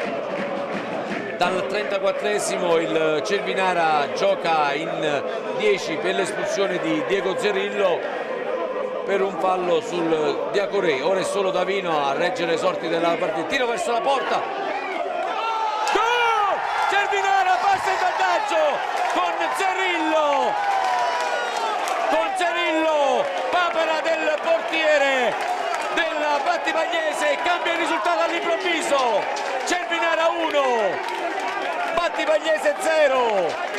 Dal trentaquattresimo il Cervinara gioca in dieci per l'espulsione di Diego Zerrillo per un fallo sul Diacoré. Ora è solo Davino a reggere le sorti della partita, tiro verso la porta, gol! Cervinara passa in vantaggio con Zerrillo, con Zerrillo, papera del portiere della Battipagliese, cambia il risultato all'improvviso. Cervinara uno, Battipagliese zero.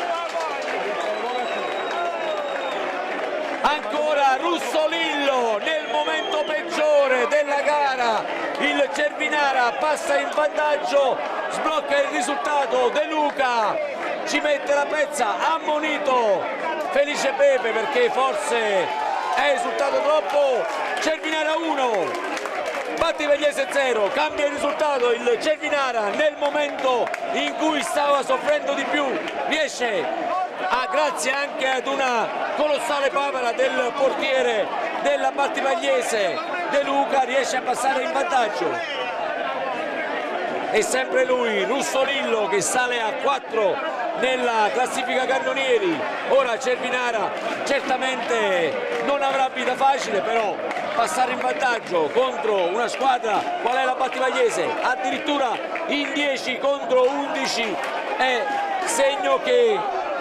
Ancora Russolillo nel momento peggiore della gara, il Cervinara passa in vantaggio, sblocca il risultato. De Luca ci mette la pezza, ammonito Felice Pepe perché forse è esultato troppo. Cervinara uno, Battipagliese zero, cambia il risultato. Il Cervinara nel momento in cui stava soffrendo di più riesce a, grazie anche ad una colossale papera del portiere della Battipagliese De Luca, riesce a passare in vantaggio. E sempre lui, Russolillo, che sale a quattro nella classifica cannonieri. Ora Cervinara certamente non avrà vita facile, però passare in vantaggio contro una squadra qual è la Battipagliese, addirittura in dieci contro undici, è segno che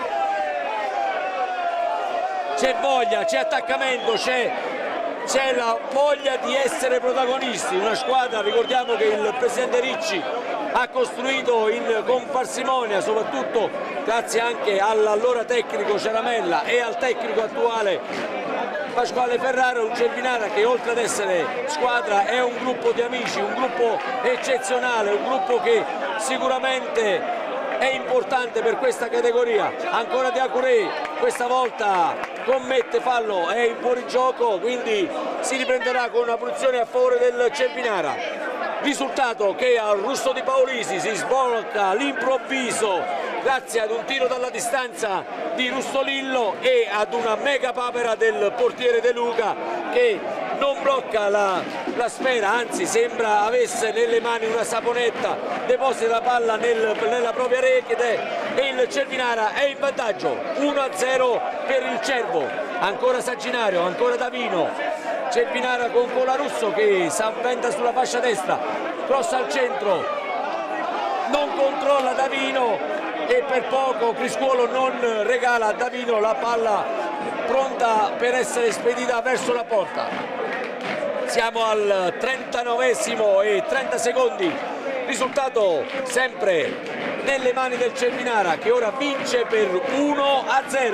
c'è voglia, c'è attaccamento, c'è c'è la voglia di essere protagonisti. Una squadra, ricordiamo che il presidente Ricci ha costruito in, con parsimonia, soprattutto grazie anche all'allora tecnico Ciaramella e al tecnico attuale Pasquale Ferraro, un Cervinara che oltre ad essere squadra è un gruppo di amici, un gruppo eccezionale, un gruppo che sicuramente è importante per questa categoria. Ancora Diacuré, questa volta commette fallo, è in fuorigioco, quindi si riprenderà con una punizione a favore del Cervinara. Risultato che al Russo di Paolisi si sblocca l'improvviso grazie ad un tiro dalla distanza di Rustolillo e ad una mega papera del portiere De Luca che non blocca la, la sfera, anzi sembra avesse nelle mani una saponetta, deposita la palla nel, nella propria rete e il Cervinara è in vantaggio uno a zero per il Cervo. Ancora Sagginario, ancora Davino, Cervinara con Colarusso che si avventa sulla fascia destra, cross al centro, non controlla Davino e per poco Criscuolo non regala a Davino la palla pronta per essere spedita verso la porta. Siamo al trentanovesimo e trenta secondi, risultato sempre nelle mani del Cervinara che ora vince per uno a zero.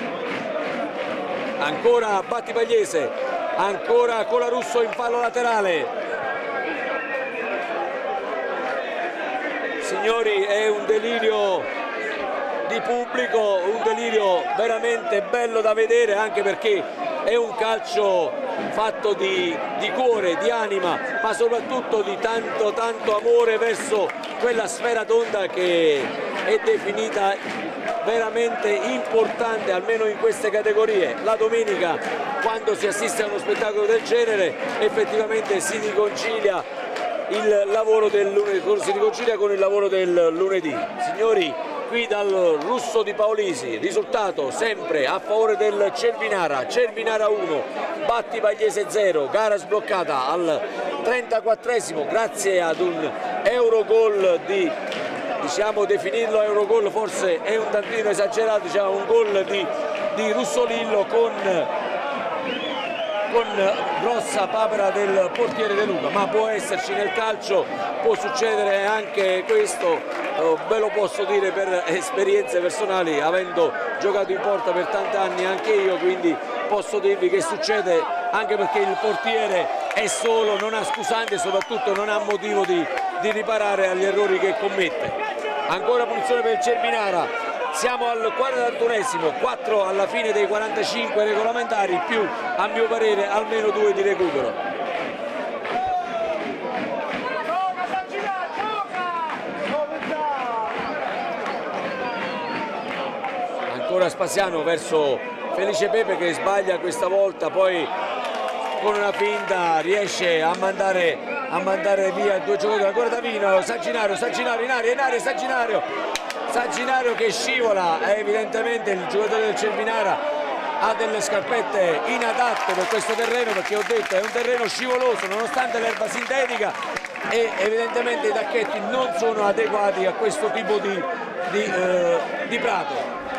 Ancora Battipagliese, ancora Colarusso in fallo laterale. Signori, è un delirio di pubblico, un delirio veramente bello da vedere, anche perché è un calcio fatto di, di cuore, di anima, ma soprattutto di tanto tanto amore verso quella sfera tonda che è definita veramente importante, almeno in queste categorie. La domenica, quando si assiste a uno spettacolo del genere, effettivamente si riconcilia il lavoro del lunedì, si riconcilia con il lavoro del lunedì. Signori, qui dal Russo di Paolisi, risultato sempre a favore del Cervinara, Cervinara uno, Battipagliese zero, gara sbloccata al trentaquattresimo grazie ad un Eurogol di, diciamo definirlo Eurogol forse è un tantino esagerato, diciamo un gol di, di Russolillo con con grossa papera del portiere De Luca, ma può esserci nel calcio, può succedere anche questo, eh, ve lo posso dire per esperienze personali, avendo giocato in porta per tanti anni anche io, quindi posso dirvi che succede anche perché il portiere è solo, non ha scusante e soprattutto non ha motivo di, di riparare agli errori che commette. Ancora punizione per il Cervinara. Siamo al quarantunesimo, quattro alla fine dei quarantacinque regolamentari, più a mio parere almeno due di recupero. Ancora Spaziano verso Felice Pepe che sbaglia questa volta, poi con una finta riesce a mandare, a mandare via due giocatori. Ancora Davino, Sagginario, Sagginario in aria, in aria Sagginario. Sagginario che scivola, è evidentemente il giocatore del Cervinara ha delle scarpette inadatte per questo terreno, perché ho detto è un terreno scivoloso nonostante l'erba sintetica e evidentemente i tacchetti non sono adeguati a questo tipo di, di, eh, di prato.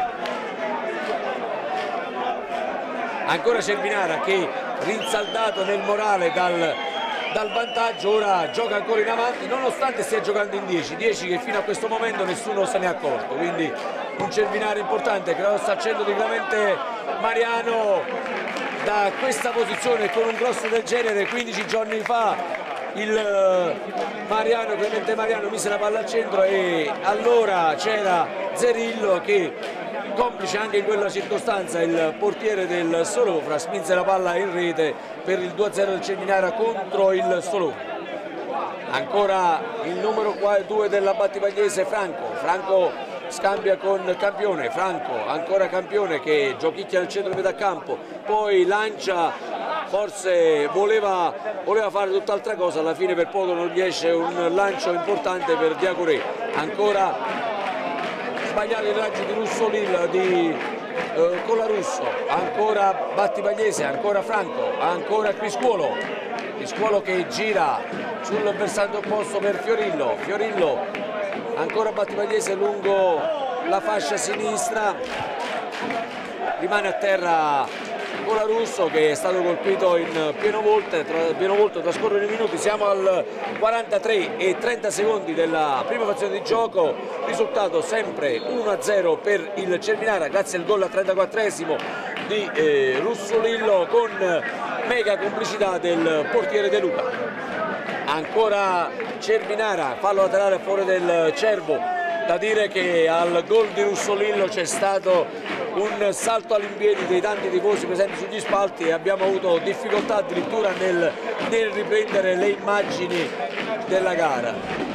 Ancora Cervinara che rinsaldato nel morale dal dal vantaggio ora gioca ancora in avanti nonostante stia giocando in dieci, dieci che fino a questo momento nessuno se ne è accorto, quindi un Cervinara importante che lo sta facendo di Clemente Mariano da questa posizione con un cross del genere. Quindici giorni fa il Mariano, Clemente Mariano mise la palla al centro e allora c'era Zerillo che, complice anche in quella circostanza il portiere del Solofra, spinse la palla in rete per il due a zero del Cervinara contro il Solofra. Ancora il numero due della Battipagliese Franco, Franco scambia con Campione, Franco ancora Campione che giochicchia nel centro di metà campo, poi lancia, forse voleva, voleva fare tutt'altra cosa, alla fine per poco non gli esce un lancio importante per Diacuré. Ancora sbagliato il raggio di Russolillo, di eh, Colarusso, ancora Battipagliese, ancora Franco, ancora Criscuolo, Criscuolo che gira sul versante opposto per Fiorillo, Fiorillo ancora Battipagliese lungo la fascia sinistra, rimane a terra Colarusso che è stato colpito in pieno volto, tra, pieno volto, trascorrono i minuti, siamo al quarantatré e trenta secondi della prima frazione di gioco, risultato sempre uno a zero per il Cerminara grazie al gol al trentaquattresimo di eh, Russolillo con mega complicità del portiere De Luca. Ancora Cerminara, fallo laterale a favore del Cervo. Da dire che al gol di Russolillo c'è stato un salto all'impiedi dei tanti tifosi presenti sugli spalti e abbiamo avuto difficoltà addirittura nel, nel riprendere le immagini della gara.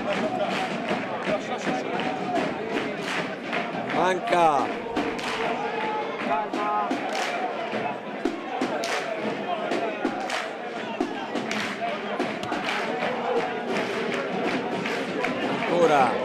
Manca ancora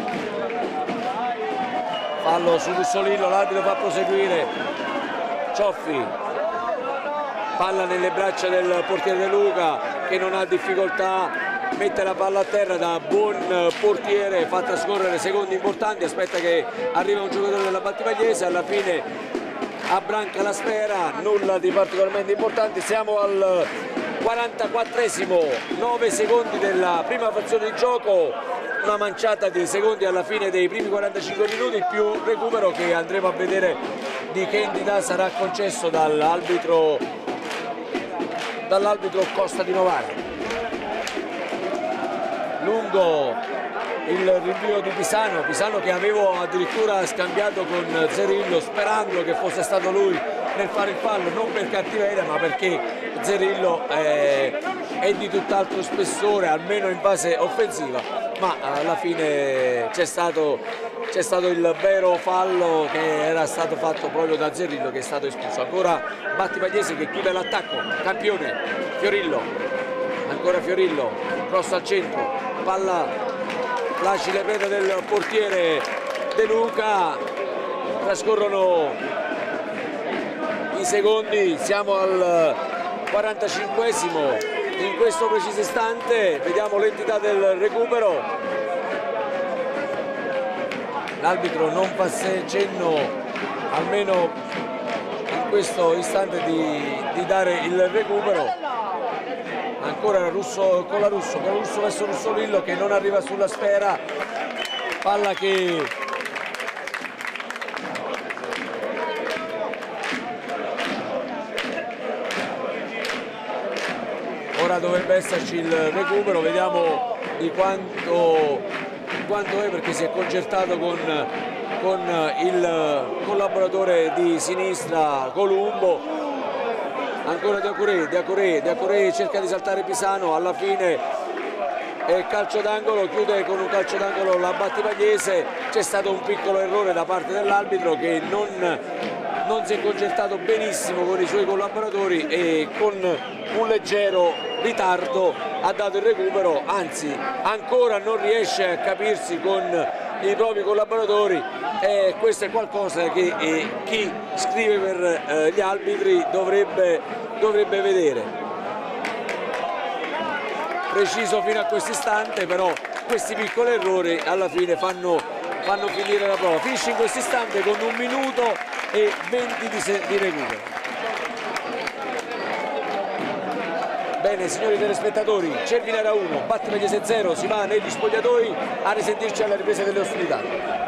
fallo su Russolillo, l'arbitro fa proseguire, Cioffi, palla nelle braccia del portiere De Luca che non ha difficoltà, mette la palla a terra da buon portiere, fa trascorrere secondi importanti, aspetta che arriva un giocatore della Battipagliese, alla fine abbranca la sfera, nulla di particolarmente importante, siamo al quarantaquattresimo, nove secondi della prima frazione di gioco, una manciata di secondi alla fine dei primi quarantacinque minuti più recupero che andremo a vedere di che entità sarà concesso dall'arbitro dall'arbitro Costa di Novara. Lungo il rinvio di Pisano, Pisano che avevo addirittura scambiato con Zerillo sperando che fosse stato lui nel fare il fallo, non per cattiveria ma perché Zerillo è, è di tutt'altro spessore, almeno in fase offensiva, ma alla fine c'è stato, c'è stato il vero fallo che era stato fatto proprio da Zerillo che è stato espulso. Ancora Battipagliese che chiude l'attacco, campione, Fiorillo, ancora Fiorillo, cross al centro, palla facile preda del portiere De Luca, trascorrono i secondi, siamo al quarantacinquesimo. In questo preciso istante vediamo l'entità del recupero, l'arbitro non fa cenno almeno in questo istante di, di dare il recupero. Ancora Russo, Colarusso, Colarusso verso Russolillo che non arriva sulla sfera, palla che ora dovrebbe esserci il recupero, vediamo di quanto, di quanto è perché si è concertato con, con il collaboratore di sinistra Columbo. Ancora Diacoré, Diacoré, Diacoré cerca di saltare Pisano, alla fine è calcio d'angolo, chiude con un calcio d'angolo la Battipagliese, c'è stato un piccolo errore da parte dell'arbitro che non, non si è concertato benissimo con i suoi collaboratori e con un leggero ritardo ha dato il recupero, anzi ancora non riesce a capirsi con i propri collaboratori e questo è qualcosa che eh, chi scrive per eh, gli arbitri dovrebbe, dovrebbe vedere. Preciso fino a questo istante, però questi piccoli errori alla fine fanno, fanno finire la prova. Finisce in questo istante con un minuto e venti di, di recupero. Bene signori telespettatori, Cerminara uno, Battipagliese zero, si va negli spogliatoi a risentirci alla ripresa delle ostilità.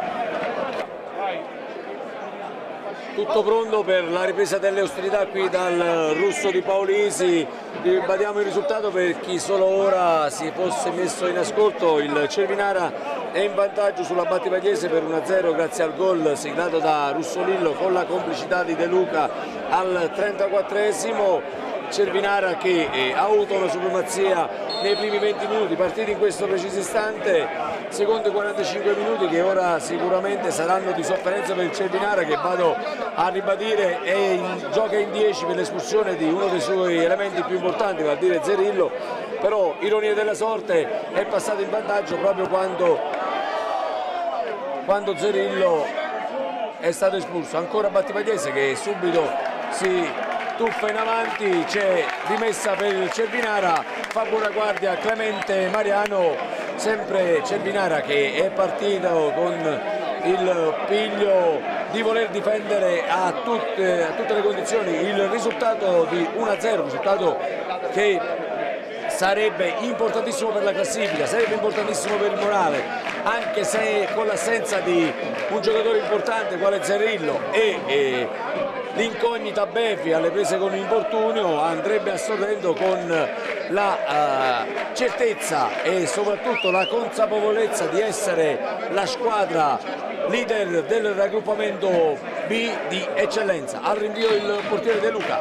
Tutto pronto per la ripresa delle ostilità qui dal Russo di Paolisi, ribadiamo il risultato per chi solo ora si fosse messo in ascolto, il Cerminara è in vantaggio sulla Battipagliese per uno a zero grazie al gol siglato da Russolillo con la complicità di De Luca al trentaquattresimo. Cerminara che eh, ha avuto una supremazia nei primi venti minuti, partiti in questo preciso istante, secondo quarantacinque minuti che ora sicuramente saranno di sofferenza per il Cerminara che vado a ribadire è in, gioca in dieci per l'espulsione di uno dei suoi elementi più importanti, vale a dire Zerillo, però ironia della sorte è passato in vantaggio proprio quando quando Zerillo è stato espulso. Ancora Battipagliese che subito si tuffa in avanti, c'è rimessa per il Cervinara, fa buona guardia Clemente Mariano, sempre Cervinara che è partito con il piglio di voler difendere a tutte, a tutte le condizioni il risultato di uno a zero, risultato che sarebbe importantissimo per la classifica, sarebbe importantissimo per il morale, anche se con l'assenza di un giocatore importante quale Zerillo e, e l'incognita Beffi alle prese con infortunio, andrebbe a Sorrento con la uh, certezza e soprattutto la consapevolezza di essere la squadra leader del raggruppamento B di eccellenza. Al rinvio il portiere De Luca,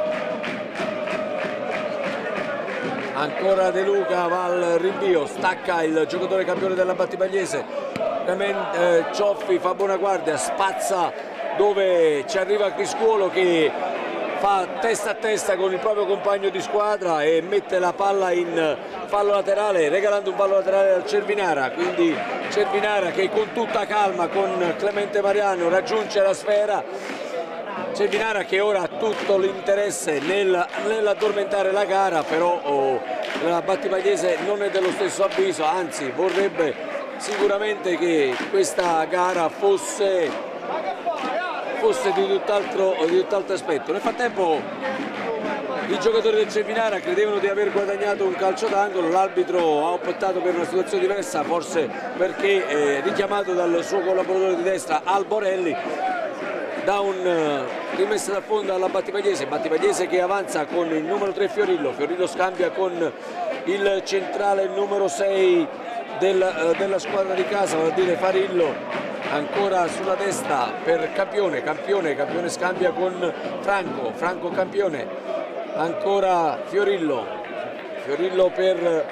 ancora De Luca va al rinvio, stacca il giocatore campione della Battipagliese, eh, Cioffi fa buona guardia, spazza dove ci arriva Criscuolo che fa testa a testa con il proprio compagno di squadra e mette la palla in fallo laterale, regalando un fallo laterale al Cervinara. Quindi Cervinara che con tutta calma con Clemente Mariano raggiunge la sfera, Cervinara che ora ha tutto l'interesse nel, nell'addormentare la gara, però oh, la Battipagliese non è dello stesso avviso, anzi vorrebbe sicuramente che questa gara fosse fosse di tutt'altro, di tutt'altro aspetto. Nel frattempo i giocatori del Cervinara credevano di aver guadagnato un calcio d'angolo, l'arbitro ha optato per una situazione diversa, forse perché eh, richiamato dal suo collaboratore di destra Alborelli, da un uh, rimessa da fondo alla Battipagliese, Battipagliese che avanza con il numero tre Fiorillo, Fiorillo scambia con il centrale numero sei del, uh, della squadra di casa, vale a dire Farillo, ancora sulla destra per Campione, Campione, Campione scambia con Franco, Franco Campione, ancora Fiorillo, Fiorillo per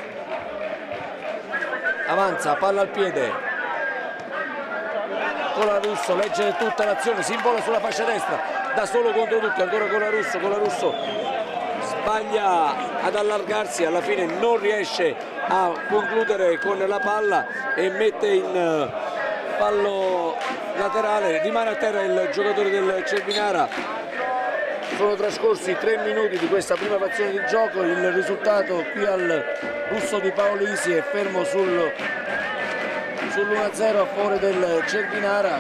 avanza, palla al piede, Colarusso legge tutta l'azione, si invola sulla fascia destra, da solo contro tutti, ancora Colarusso, Colarusso sbaglia ad allargarsi, alla fine non riesce a concludere con la palla e mette in fallo laterale, rimane a terra il giocatore del Cervinara. Sono trascorsi tre minuti di questa prima frazione di gioco, il risultato qui al Russo di Paolisi è fermo sul, sull'uno a zero a favore del Cervinara.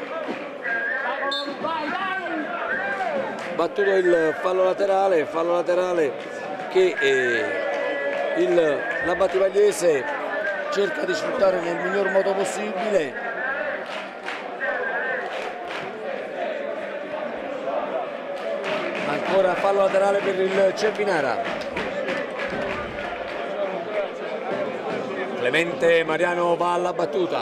Battuto il fallo laterale, fallo laterale che eh, il, la Battipagliese cerca di sfruttare nel miglior modo possibile. Ancora fallo laterale per il Cervinara. Clemente Mariano va alla battuta.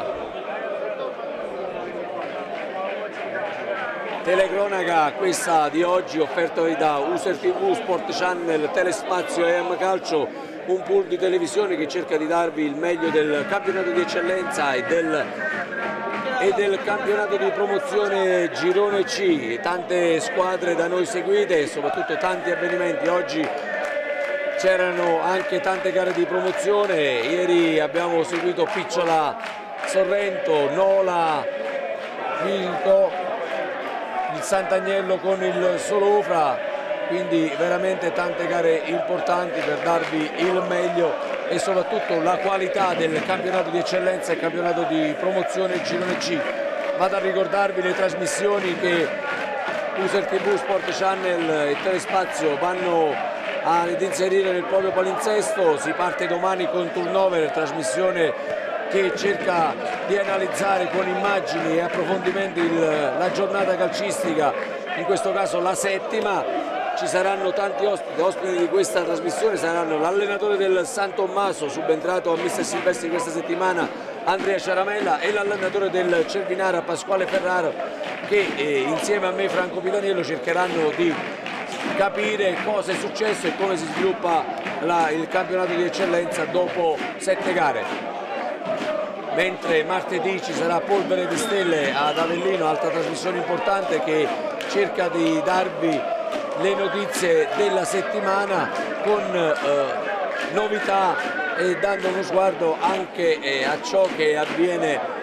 Telecronaca questa di oggi offerta da User tivù, Sport Channel, Telespazio e M Calcio, un pool di televisione che cerca di darvi il meglio del campionato di eccellenza e del e del campionato di promozione Girone C, tante squadre da noi seguite e soprattutto tanti avvenimenti. Oggi c'erano anche tante gare di promozione, ieri abbiamo seguito Picciola Sorrento, Nola vinto, il Sant'Agnello con il Solofra, quindi veramente tante gare importanti per darvi il meglio e soprattutto la qualità del campionato di eccellenza e campionato di promozione Girone C. Vado a ricordarvi le trasmissioni che User tivù, Sport Channel e Telespazio vanno ad inserire nel proprio palinsesto. Si parte domani con Turnover, trasmissione che cerca di analizzare con immagini e approfondimenti il, la giornata calcistica, in questo caso la settima. Ci saranno tanti ospiti, ospiti di questa trasmissione saranno l'allenatore del San Tommaso, subentrato a mister Silvestri questa settimana, Andrea Ciaramella, e l'allenatore del Cervinara, Pasquale Ferraro, che eh, insieme a me, Franco Pitaniello, cercheranno di capire cosa è successo e come si sviluppa la, il campionato di eccellenza dopo sette gare. Mentre martedì ci sarà Polvere di Stelle ad Avellino, altra trasmissione importante che cerca di darvi le notizie della settimana con eh, novità e dando uno sguardo anche eh, a ciò che avviene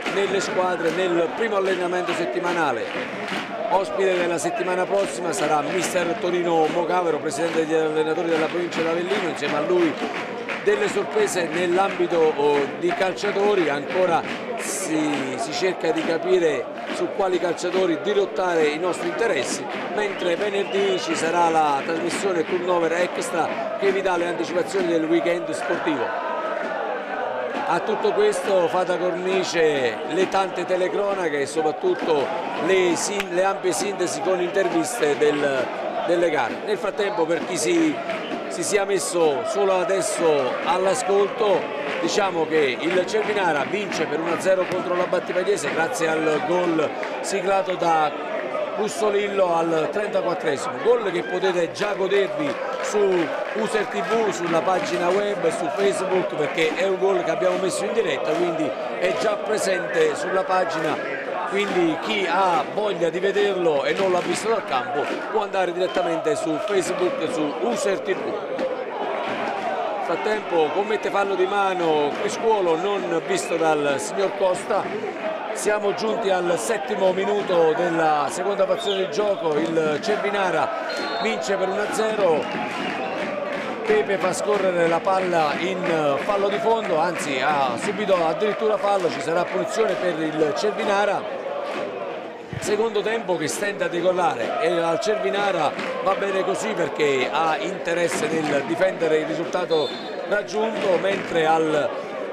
nelle squadre nel primo allenamento settimanale. Ospite della settimana prossima sarà mister Tonino Mocavero, presidente degli allenatori della provincia di Avellino. Insieme a lui delle sorprese nell'ambito di calciatori, ancora si, si cerca di capire su quali calciatori dirottare i nostri interessi, mentre venerdì ci sarà la trasmissione Turnover Extra che vi dà le anticipazioni del weekend sportivo. A tutto questo fa da cornice le tante telecronache e soprattutto le, le ampie sintesi con interviste del, delle gare. Nel frattempo, per chi si, si sia messo solo adesso all'ascolto, diciamo che il Cervinara vince per uno a zero contro la Battipagliese grazie al gol siglato da Russolillo al trentaquattresimo, gol che potete già godervi su User T V, sulla pagina web e su Facebook, perché è un gol che abbiamo messo in diretta, quindi è già presente sulla pagina, quindi chi ha voglia di vederlo e non l'ha visto dal campo può andare direttamente su Facebook, su User T V. Nel frattempo commette fallo di mano Criscuolo non visto dal signor Costa. Siamo giunti al settimo minuto della seconda frazione di gioco, il Cervinara vince per uno a zero, Pepe fa scorrere la palla in fallo di fondo, anzi ha subito addirittura fallo, ci sarà punizione per il Cervinara. Secondo tempo che stenta a decollare e al Cervinara va bene così perché ha interesse nel difendere il risultato raggiunto, mentre al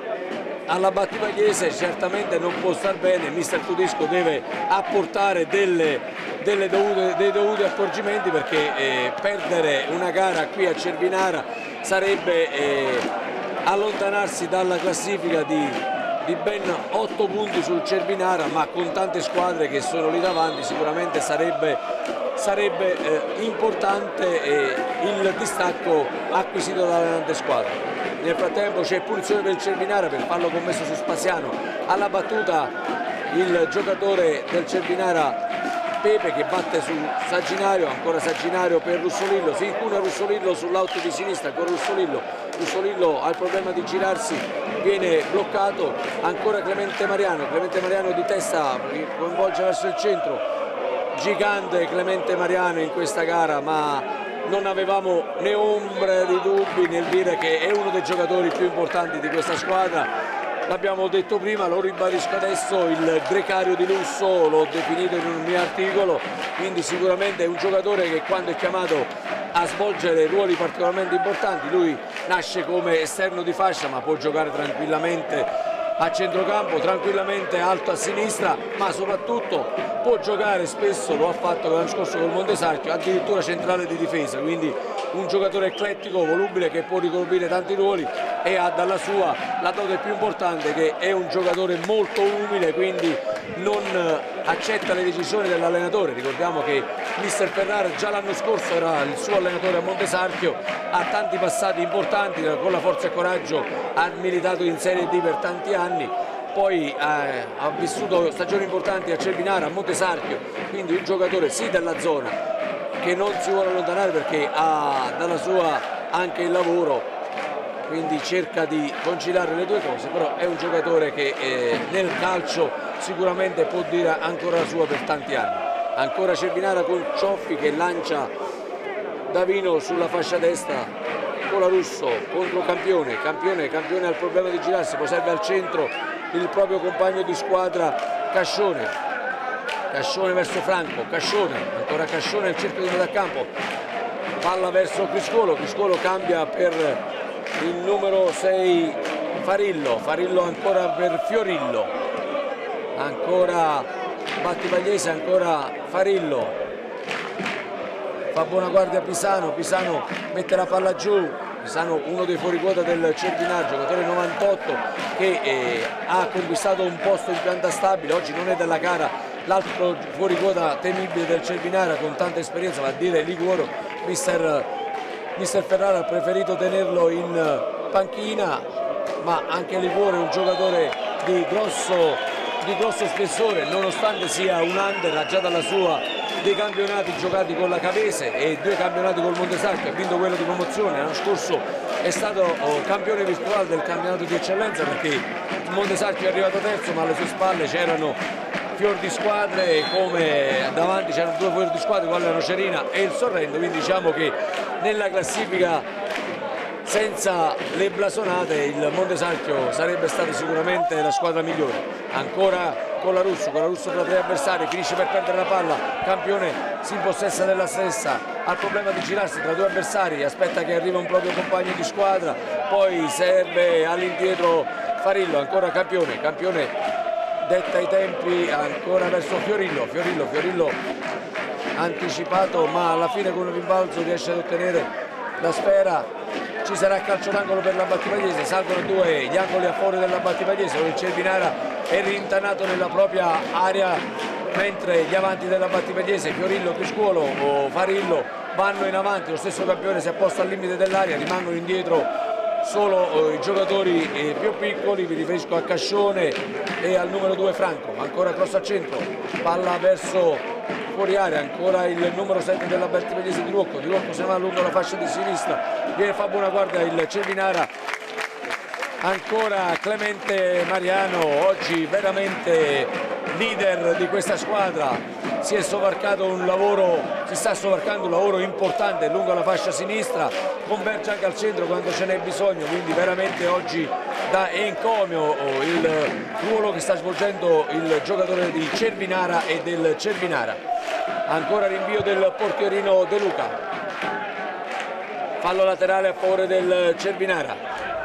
alla Battipagliese certamente non può star bene. Mister Tudisco deve apportare delle, delle dovute, dei dovuti accorgimenti, perché eh, perdere una gara qui a Cervinara sarebbe eh, allontanarsi dalla classifica di, di ben otto punti sul Cervinara, ma con tante squadre che sono lì davanti sicuramente sarebbe, sarebbe eh, importante eh, il distacco acquisito dalle tante squadre. Nel frattempo c'è punizione per il Cervinara per fallo commesso su Spasiano. Alla battuta il giocatore del Cervinara Pepe che batte su Sagginario, ancora Sagginario per Russolillo, si incuna Russolillo sull'auto di sinistra, ancora Russolillo, Russolillo ha il problema di girarsi, viene bloccato, ancora Clemente Mariano, Clemente Mariano di testa coinvolge verso il centro, gigante Clemente Mariano in questa gara, ma non avevamo né ombra di dubbi nel dire che è uno dei giocatori più importanti di questa squadra. L'abbiamo detto prima, lo ribadisco adesso, il grecario di lusso, l'ho definito in un mio articolo, quindi sicuramente è un giocatore che quando è chiamato a svolgere ruoli particolarmente importanti, lui nasce come esterno di fascia ma può giocare tranquillamente a centrocampo, tranquillamente alto a sinistra, ma soprattutto può giocare spesso, lo ha fatto l'anno scorso col Montesarchio, addirittura centrale di difesa, quindi un giocatore eclettico, volubile, che può ricoprire tanti ruoli e ha dalla sua la dote più importante, che è un giocatore molto umile, quindi non accetta le decisioni dell'allenatore. Ricordiamo che mister Ferrara già l'anno scorso era il suo allenatore a Montesarchio, ha tanti passati importanti, con la Forza e Coraggio ha militato in Serie D per tanti anni, poi eh, ha vissuto stagioni importanti a Cervinara, a Montesarchio, quindi un giocatore sì della zona che non si vuole allontanare perché ha dalla sua anche il lavoro, quindi cerca di conciliare le due cose, però è un giocatore che eh, nel calcio sicuramente può dire ancora la sua per tanti anni. Ancora Cervinara con Cioffi che lancia Davino sulla fascia destra, Colarusso contro Campione, Campione, Campione ha il problema di girarsi, poi serve al centro il proprio compagno di squadra Cascione, Cascione verso Franco, Cascione, ancora Cascione al cerchio di metà campo, palla verso Criscuolo, Criscuolo cambia per il numero sei Farillo, Farillo ancora per Fiorillo, ancora Battipagliese, ancora Farillo, fa buona guardia Pisano, Pisano mette la palla giù, Pisano uno dei fuoriquota del Cervinara, giocatore novantotto che eh, ha conquistato un posto in pianta stabile, oggi non è della gara l'altro fuoriquota temibile del Cervinara con tanta esperienza, va a dire Liguoro, mister, mister Ferrara ha preferito tenerlo in panchina, ma anche Liguoro è un giocatore di grosso, di grosso spessore, nonostante sia un under, ha già dalla sua dei campionati giocati con la Cavese e due campionati col Montesarchio, ha vinto quello di promozione, l'anno scorso è stato oh, campione virtuale del campionato di eccellenza perché il Montesarchio è arrivato terzo, ma alle sue spalle c'erano fior di squadre, come davanti c'erano due fior di squadre, quali erano Cerina e il Sorrento, quindi diciamo che nella classifica senza le blasonate il Montesarchio sarebbe stato sicuramente la squadra migliore. Ancora con la Russo, con la Russo tra tre avversari, finisce per perdere la palla, Campione si impossessa della stessa, ha il problema di girarsi tra due avversari, aspetta che arriva un proprio compagno di squadra, poi serve all'indietro Farillo, ancora Campione, Campione detta i tempi ancora verso Fiorillo, Fiorillo, Fiorillo anticipato, ma alla fine con un rimbalzo riesce ad ottenere la sfera. Ci sarà calcio d'angolo per la Battipagliese, salgono due gli angoli a favore della Battipagliese, dove il Cervinara è rintanato nella propria area, mentre gli avanti della Battipagliese, Fiorillo, Criscuolo o Farillo, vanno in avanti, lo stesso Campione si è posto al limite dell'area, rimangono indietro solo eh, i giocatori eh, più piccoli, vi riferisco a Cascione e al numero due Franco, ancora cross al centro, palla verso fuori area, ancora il numero sette della Battipagliese di Ruocco, di Ruocco se ne va lungo la fascia di sinistra, viene fa buona guardia il Cervinara, ancora Clemente Mariano, oggi veramente leader di questa squadra, si è sovarcato un lavoro, si sta sovarcando un lavoro importante lungo la fascia sinistra, converge anche al centro quando ce n'è bisogno, quindi veramente oggi dà encomio il ruolo che sta svolgendo il giocatore di Cervinara e del Cervinara. Ancora rinvio del portierino De Luca, fallo laterale a favore del Cervinara.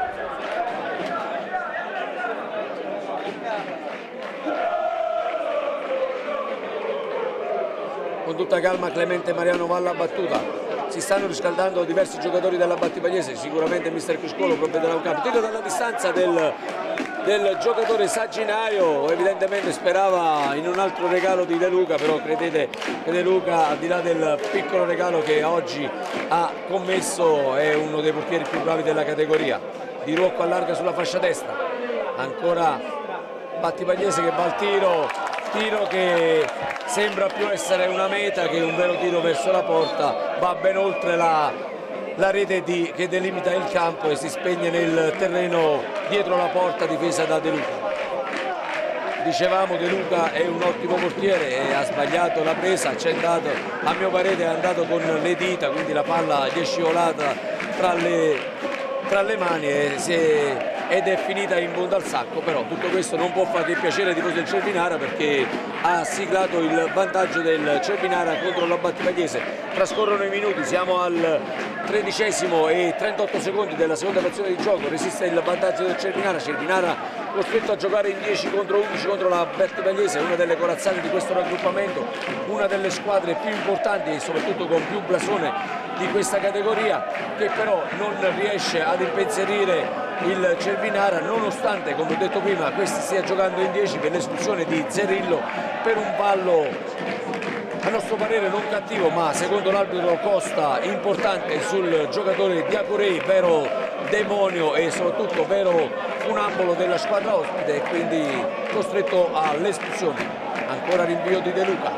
Con tutta calma Clemente Mariano va alla battuta, si stanno riscaldando diversi giocatori della Battipagliese, sicuramente mister Criscuolo provvederà un campo, tiro dalla distanza del, del giocatore Sagginaio, evidentemente sperava in un altro regalo di De Luca, però credete che De Luca, al di là del piccolo regalo che oggi ha commesso, è uno dei portieri più bravi della categoria. Di Ruocco allarga sulla fascia destra, ancora Battipagliese che va al tiro, tiro che sembra più essere una meta che un vero tiro verso la porta, va ben oltre la, la rete di, che delimita il campo e si spegne nel terreno dietro la porta difesa da De Luca. Dicevamo De Luca è un ottimo portiere e ha sbagliato la presa, c'è andato, a mio parere è andato con le dita, quindi la palla gli è scivolata tra le, tra le mani e si è, ed è finita in fondo al sacco, però tutto questo non può far che piacere ai tifosi del Cervinara perché ha siglato il vantaggio del Cervinara contro la Battipagliese. Trascorrono i minuti, siamo al tredicesimo e trentotto secondi della seconda frazione di gioco, resiste il vantaggio del Cervinara, Cervinara costretto a giocare in dieci contro undici contro la Battipagliese, una delle corazzate di questo raggruppamento, una delle squadre più importanti e soprattutto con più blasone di questa categoria, che però non riesce ad impensierire il Cervinara, nonostante, come ho detto prima, questi stia giocando in dieci per l'espulsione di Zerillo per un fallo a nostro parere non cattivo, ma secondo l'arbitro Costa importante sul giocatore Diacorei, vero demonio e soprattutto vero funambolo della squadra ospite, e quindi costretto all'espulsione. Ancora rinvio di De Luca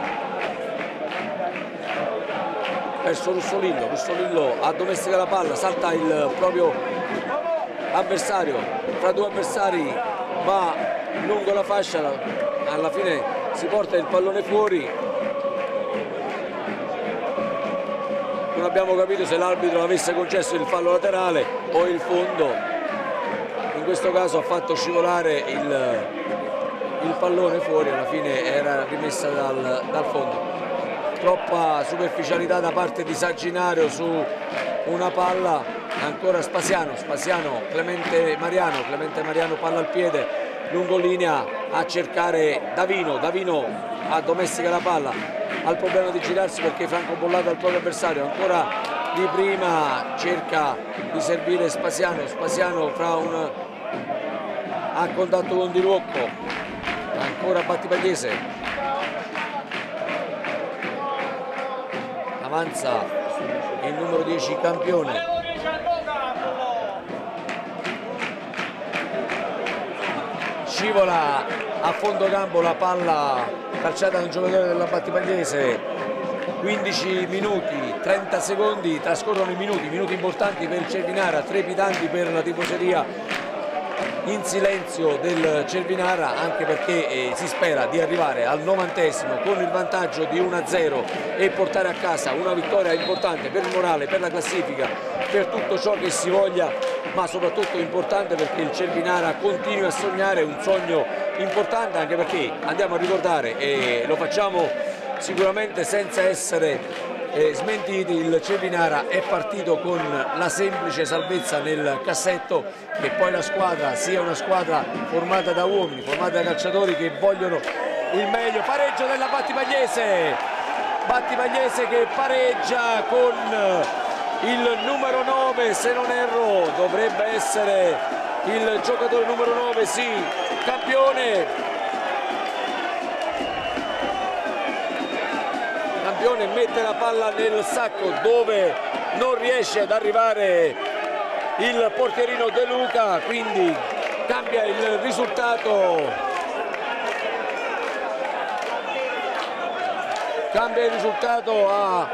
verso Russolillo, Russolillo addomestica la palla, salta il proprio avversario, fra due avversari va lungo la fascia, alla fine si porta il pallone fuori. Non abbiamo capito se l'arbitro avesse concesso il fallo laterale o il fondo, in questo caso ha fatto scivolare il, il pallone fuori, alla fine era rimessa dal, dal fondo. Troppa superficialità da parte di Sagginario su una palla, ancora Spasiano, Spasiano, Clemente Mariano, Clemente Mariano palla al piede, lungo linea a cercare Davino, Davino addomestica la palla, ha il problema di girarsi perché Franco bollato al proprio avversario, ancora di prima cerca di servire Spasiano, Spasiano fra un a contatto con Di Ruocco, ancora Battipagliese. Avanza il numero dieci Campione, scivola a fondo campo la palla calciata da un giocatore della Battipagliese, quindici minuti trenta secondi, trascorrono i minuti, minuti importanti per il Cervinara, trepidanti per la tifoseria in silenzio del Cervinara, anche perché eh, si spera di arrivare al novantesimo con il vantaggio di uno a zero e portare a casa una vittoria importante per il morale, per la classifica, per tutto ciò che si voglia, ma soprattutto importante perché il Cervinara continui a sognare un sogno importante, anche perché andiamo a ricordare, e lo facciamo sicuramente senza essere Eh, smentiti, il Cervinara è partito con la semplice salvezza nel cassetto, che poi la squadra sia una squadra formata da uomini, formata da calciatori che vogliono il meglio. Pareggio della Battipagliese, Battipagliese che pareggia con il numero nove, se non erro dovrebbe essere il giocatore numero nove, sì, Campione. Campione mette la palla nel sacco dove non riesce ad arrivare il portierino De Luca, quindi cambia il risultato, cambia il risultato a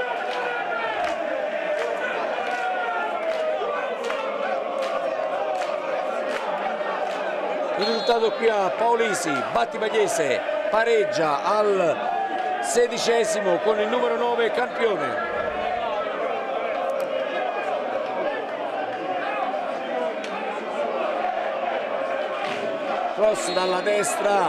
il risultato qui a Paolisi. Battipagliese pareggia al sedicesimo con il numero nove Campione. Cross dalla destra,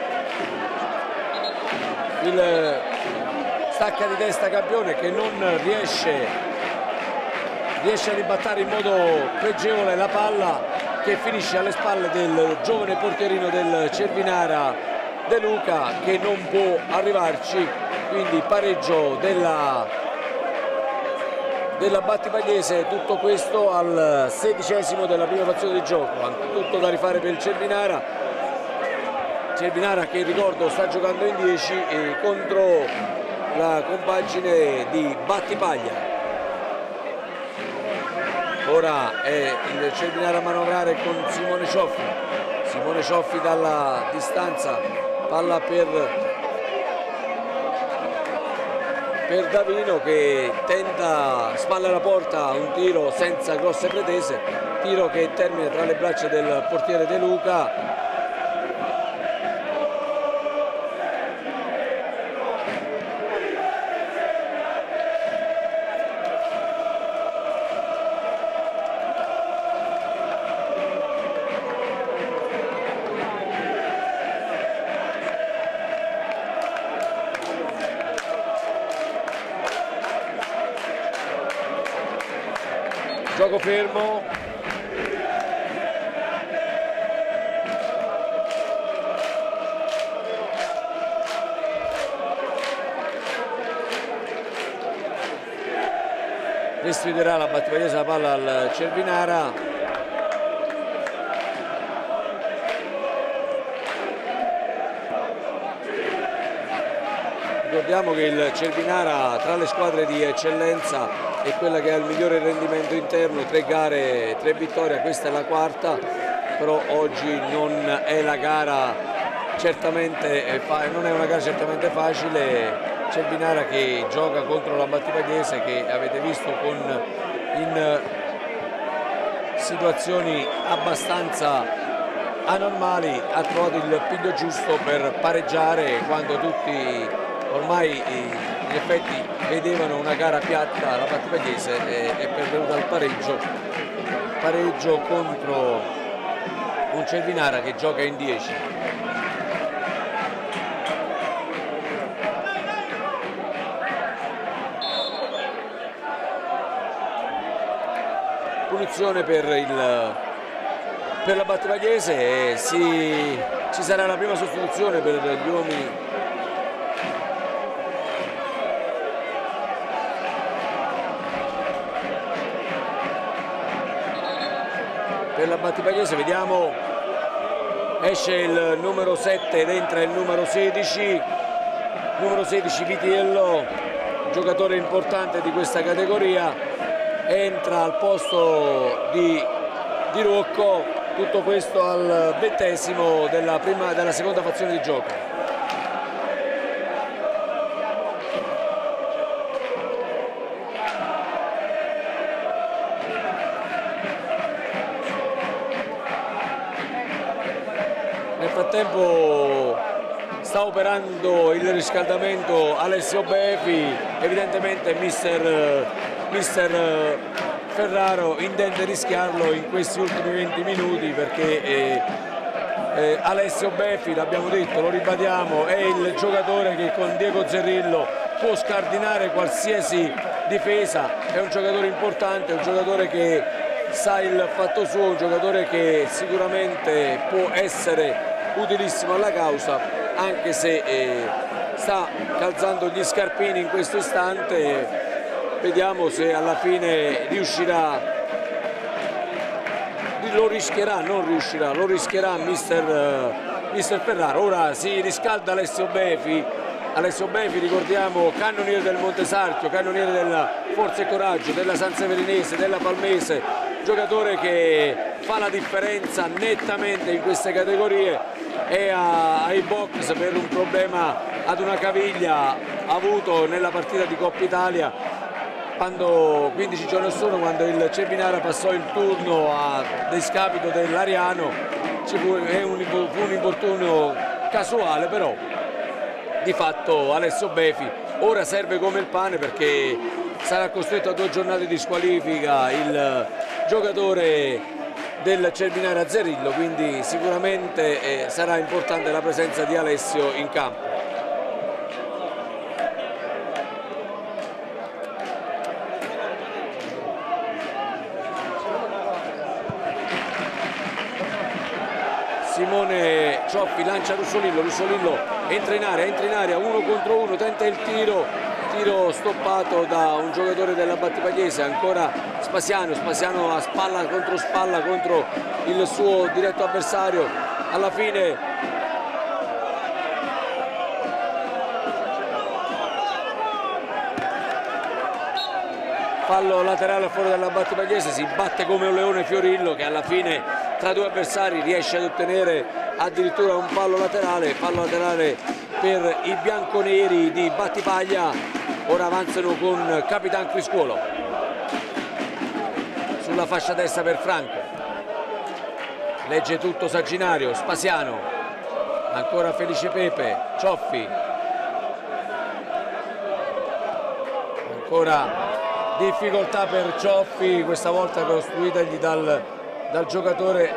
il stacca di testa Campione che non riesce riesce a ribattare in modo pregevole la palla, che finisce alle spalle del giovane portierino del Cervinara De Luca, che non può arrivarci, quindi pareggio della, della Battipagliese. Tutto questo al sedicesimo della prima frazione di gioco, tutto da rifare per il Cervinara, Cervinara che ricordo sta giocando in dieci e contro la compagine di Battipaglia. Ora è il Cervinara a manovrare con Simone Cioffi, Simone Cioffi dalla distanza, palla per, per Davino che tenta, spalla alla porta, un tiro senza grosse pretese, tiro che termina tra le braccia del portiere De Luca. Gioco fermo. Restituirà la Battipagliese la palla al Cervinara. Ricordiamo che il Cervinara tra le squadre di eccellenza è quella che ha il migliore rendimento interno, tre gare, tre vittorie, questa è la quarta, però oggi non è la gara certamente, non è una gara certamente facile. Cervinara che gioca contro la Battipagliese, che avete visto con in situazioni abbastanza anormali, ha trovato il piglio giusto per pareggiare quando tutti ormai in effetti vedevano una gara piatta. La Battipagliese è, è pervenuta al pareggio, pareggio contro un Cervinara che gioca in dieci. Punizione per, il, per la Battipagliese e si, ci sarà la prima sostituzione per gli uomini per la Battipagliese. Vediamo, esce il numero sette ed entra il numero sedici, numero sedici Vitiello, giocatore importante di questa categoria, entra al posto di, di Rocco. Tutto questo al ventesimo della, prima, della seconda frazione di gioco. frattempo sta operando il riscaldamento Alessio Befi, evidentemente mister, mister Ferraro intende rischiarlo in questi ultimi venti minuti perché eh, eh, Alessio Befi, l'abbiamo detto, lo ribadiamo, è il giocatore che con Diego Zerrillo può scardinare qualsiasi difesa, è un giocatore importante, un giocatore che sa il fatto suo, un giocatore che sicuramente può essere utilissimo alla causa, anche se eh, sta calzando gli scarpini in questo istante. Vediamo se alla fine riuscirà, lo rischierà, non riuscirà, lo rischierà mister, uh, mister Ferraro. Ora si riscalda Alessio Befi, Alessio Befi ricordiamo cannoniere del Montesarchio, cannoniere della Forza e Coraggio, della Sanseverinese, della Palmese, giocatore che fa la differenza nettamente in queste categorie, è a, ai box per un problema ad una caviglia avuto nella partita di Coppa Italia. Quando quindici giorni sono, quando il Cervinara passò il turno a discapito dell'Ariano, ci fu, è un, fu un infortunio casuale, però di fatto Alessio Befi ora serve come il pane perché sarà costretto a due giornate di squalifica il giocatore del Cervinara Zerrillo, quindi sicuramente eh, sarà importante la presenza di Alessio in campo. Simone Cioffi lancia Russolillo, Russolillo entra in area, entra in area, uno contro uno, tenta il tiro, tiro stoppato da un giocatore della Battipagliese, ancora Spasiano, Spasiano a spalla contro spalla contro il suo diretto avversario, alla fine fallo laterale fuori dalla Battipagliese, si batte come un leone Fiorillo che alla fine tra due avversari riesce ad ottenere addirittura un fallo laterale, fallo laterale per i bianconeri di Battipaglia. Ora avanzano con Capitan Criscuolo sulla fascia destra per Franco, legge tutto Sagginario, Spasiano, ancora Felice Pepe, Cioffi, ancora difficoltà per Cioffi, questa volta costruitagli dal, dal giocatore,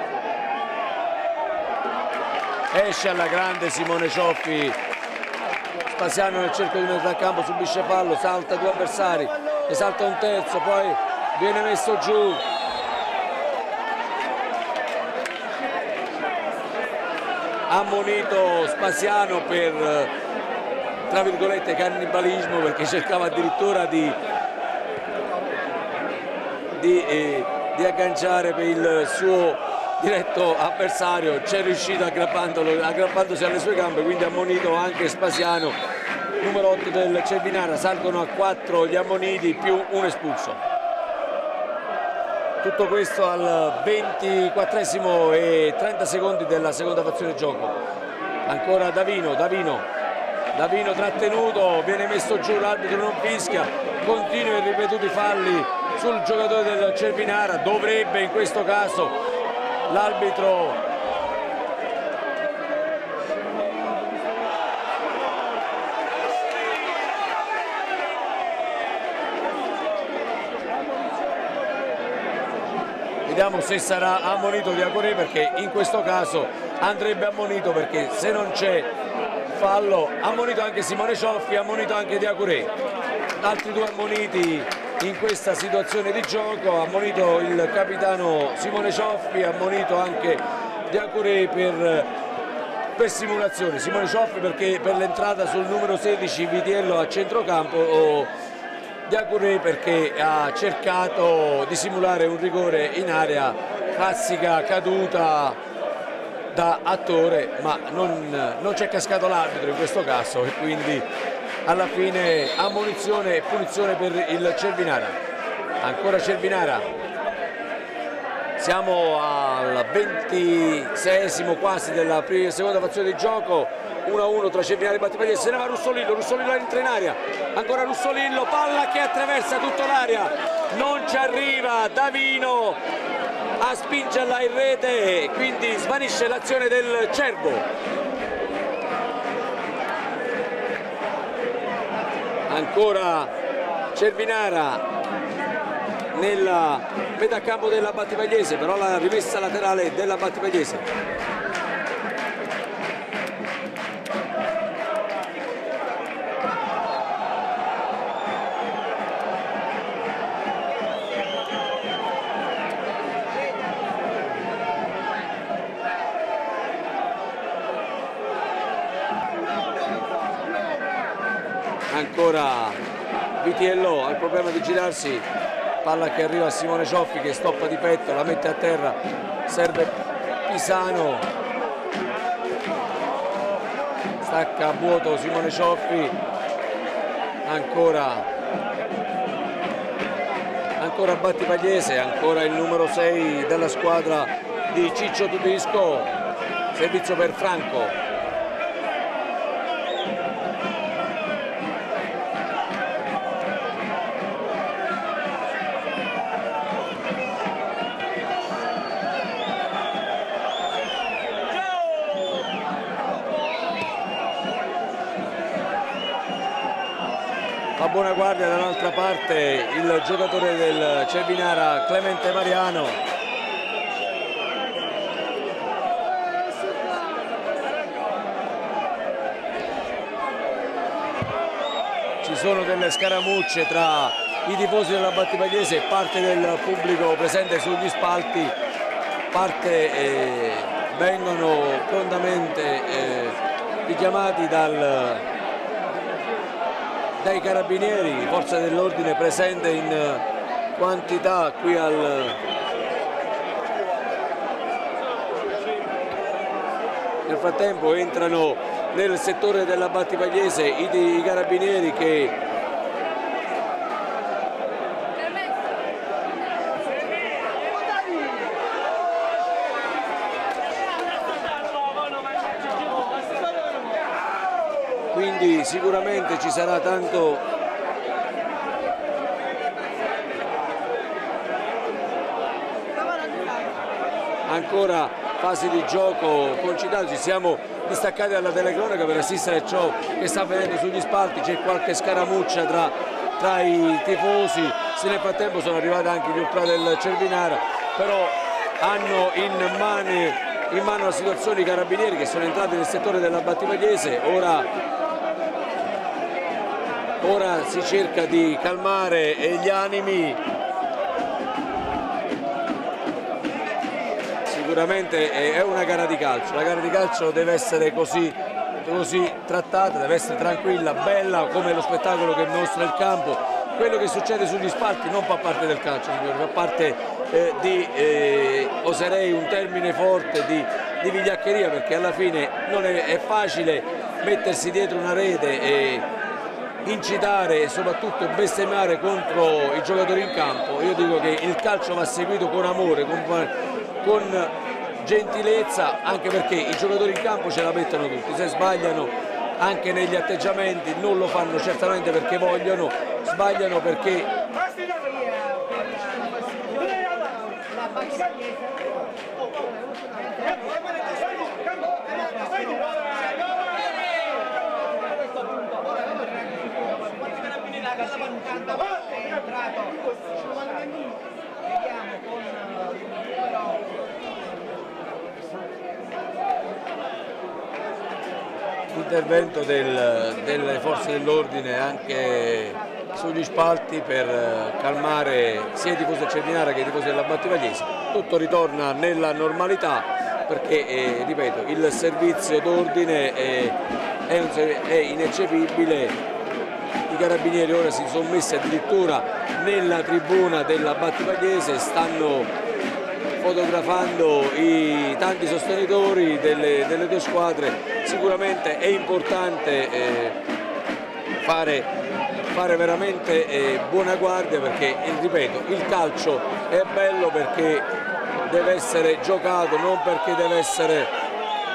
esce alla grande Simone Cioffi, Spasiano nel cerco di metà campo subisce fallo, salta due avversari, ne salta un terzo, poi viene messo giù, ammonito Spasiano per tra virgolette cannibalismo perché cercava addirittura di Di, eh, di agganciare per il suo diretto avversario, c'è riuscito aggrappandosi alle sue gambe, quindi ammonito anche Spasiano, numero otto del Cervinara. Salgono a quattro gli ammoniti più un espulso. Tutto questo al ventiquattresimo e trenta secondi della seconda frazione gioco. Ancora Davino, Davino, Davino trattenuto, viene messo giù, l'arbitro non fischia, continua i ripetuti falli sul giocatore del Cervinara, dovrebbe in questo caso l'arbitro vediamo se sarà ammonito Diacoré, perché in questo caso andrebbe ammonito, perché se non c'è fallo ammonito anche Simone Cioffi, ammonito anche Diacoré, altri due ammoniti in questa situazione di gioco, ammonito il capitano Simone Cioffi, ammonito anche Diacoré per, per simulazione, Simone Cioffi perché per l'entrata sul numero sedici Vitiello a centrocampo, o Diacoré perché ha cercato di simulare un rigore in area, classica caduta da attore, ma non, non c'è cascato l'arbitro in questo caso e quindi alla fine ammonizione e punizione per il Cervinara. Ancora Cervinara, siamo al ventiseiesimo quasi della seconda frazione di gioco, uno a uno tra Cervinara e Battipagliese. Se ne va Russolillo, Russolillo entra in aria, ancora Russolillo, palla che attraversa tutta l'area, non ci arriva Davino a spingerla in rete, quindi svanisce l'azione del Cervo. Ancora Cervinara nella metà campo della Battipagliese, però la rimessa laterale della Battipagliese. Ancora Vitiello ha il problema di girarsi, palla che arriva a Simone Cioffi che stoppa di petto, la mette a terra, serve Pisano, stacca a vuoto Simone Cioffi, ancora ancora Battipagliese, ancora il numero sei della squadra di Ciccio Tudisco, servizio per Franco. A buona guardia dall'altra parte il giocatore del Cervinara Clemente Mariano. Ci sono delle scaramucce tra i tifosi della Battipagliese e parte del pubblico presente sugli spalti, parte eh, vengono prontamente eh, richiamati dal dai carabinieri, forza dell'ordine presente in quantità qui al nel frattempo entrano nel settore della Battipagliese i, i carabinieri che quindi sicuramente ci sarà tanto ancora fasi di gioco concitati, ci siamo distaccati dalla telecronaca per assistere a ciò che sta avvenendo sugli spalti, c'è qualche scaramuccia tra, tra i tifosi, se nel frattempo sono arrivati anche gli ultra del Cervinara, però hanno in mano, in mano la situazione i carabinieri che sono entrati nel settore della Battipagliese. Ora Ora si cerca di calmare gli animi, sicuramente è una gara di calcio, la gara di calcio deve essere così, così trattata, deve essere tranquilla, bella come lo spettacolo che mostra il campo. Quello che succede sugli spalti non fa parte del calcio, signori, fa parte eh, di, eh, oserei un termine forte, di, di vigliaccheria, perché alla fine non è, è facile mettersi dietro una rete e incitare e soprattutto bestemmiare contro i giocatori in campo. Io dico che il calcio va seguito con amore, con, con gentilezza, anche perché i giocatori in campo ce la mettono tutti, se sbagliano anche negli atteggiamenti non lo fanno certamente perché vogliono, sbagliano perché l'intervento del, delle forze dell'ordine anche sugli spalti per calmare sia i tifosi del Cervinara che i tifosi della Battipagliese. Tutto ritorna nella normalità perché, eh, ripeto, il servizio d'ordine è, è, è ineccepibile. I carabinieri ora si sono messi addirittura nella tribuna della Battipagliese, stanno fotografando i tanti sostenitori delle, delle due squadre. Sicuramente è importante eh, fare, fare veramente eh, buona guardia perché, eh, ripeto, il calcio è bello perché deve essere giocato, non perché deve essere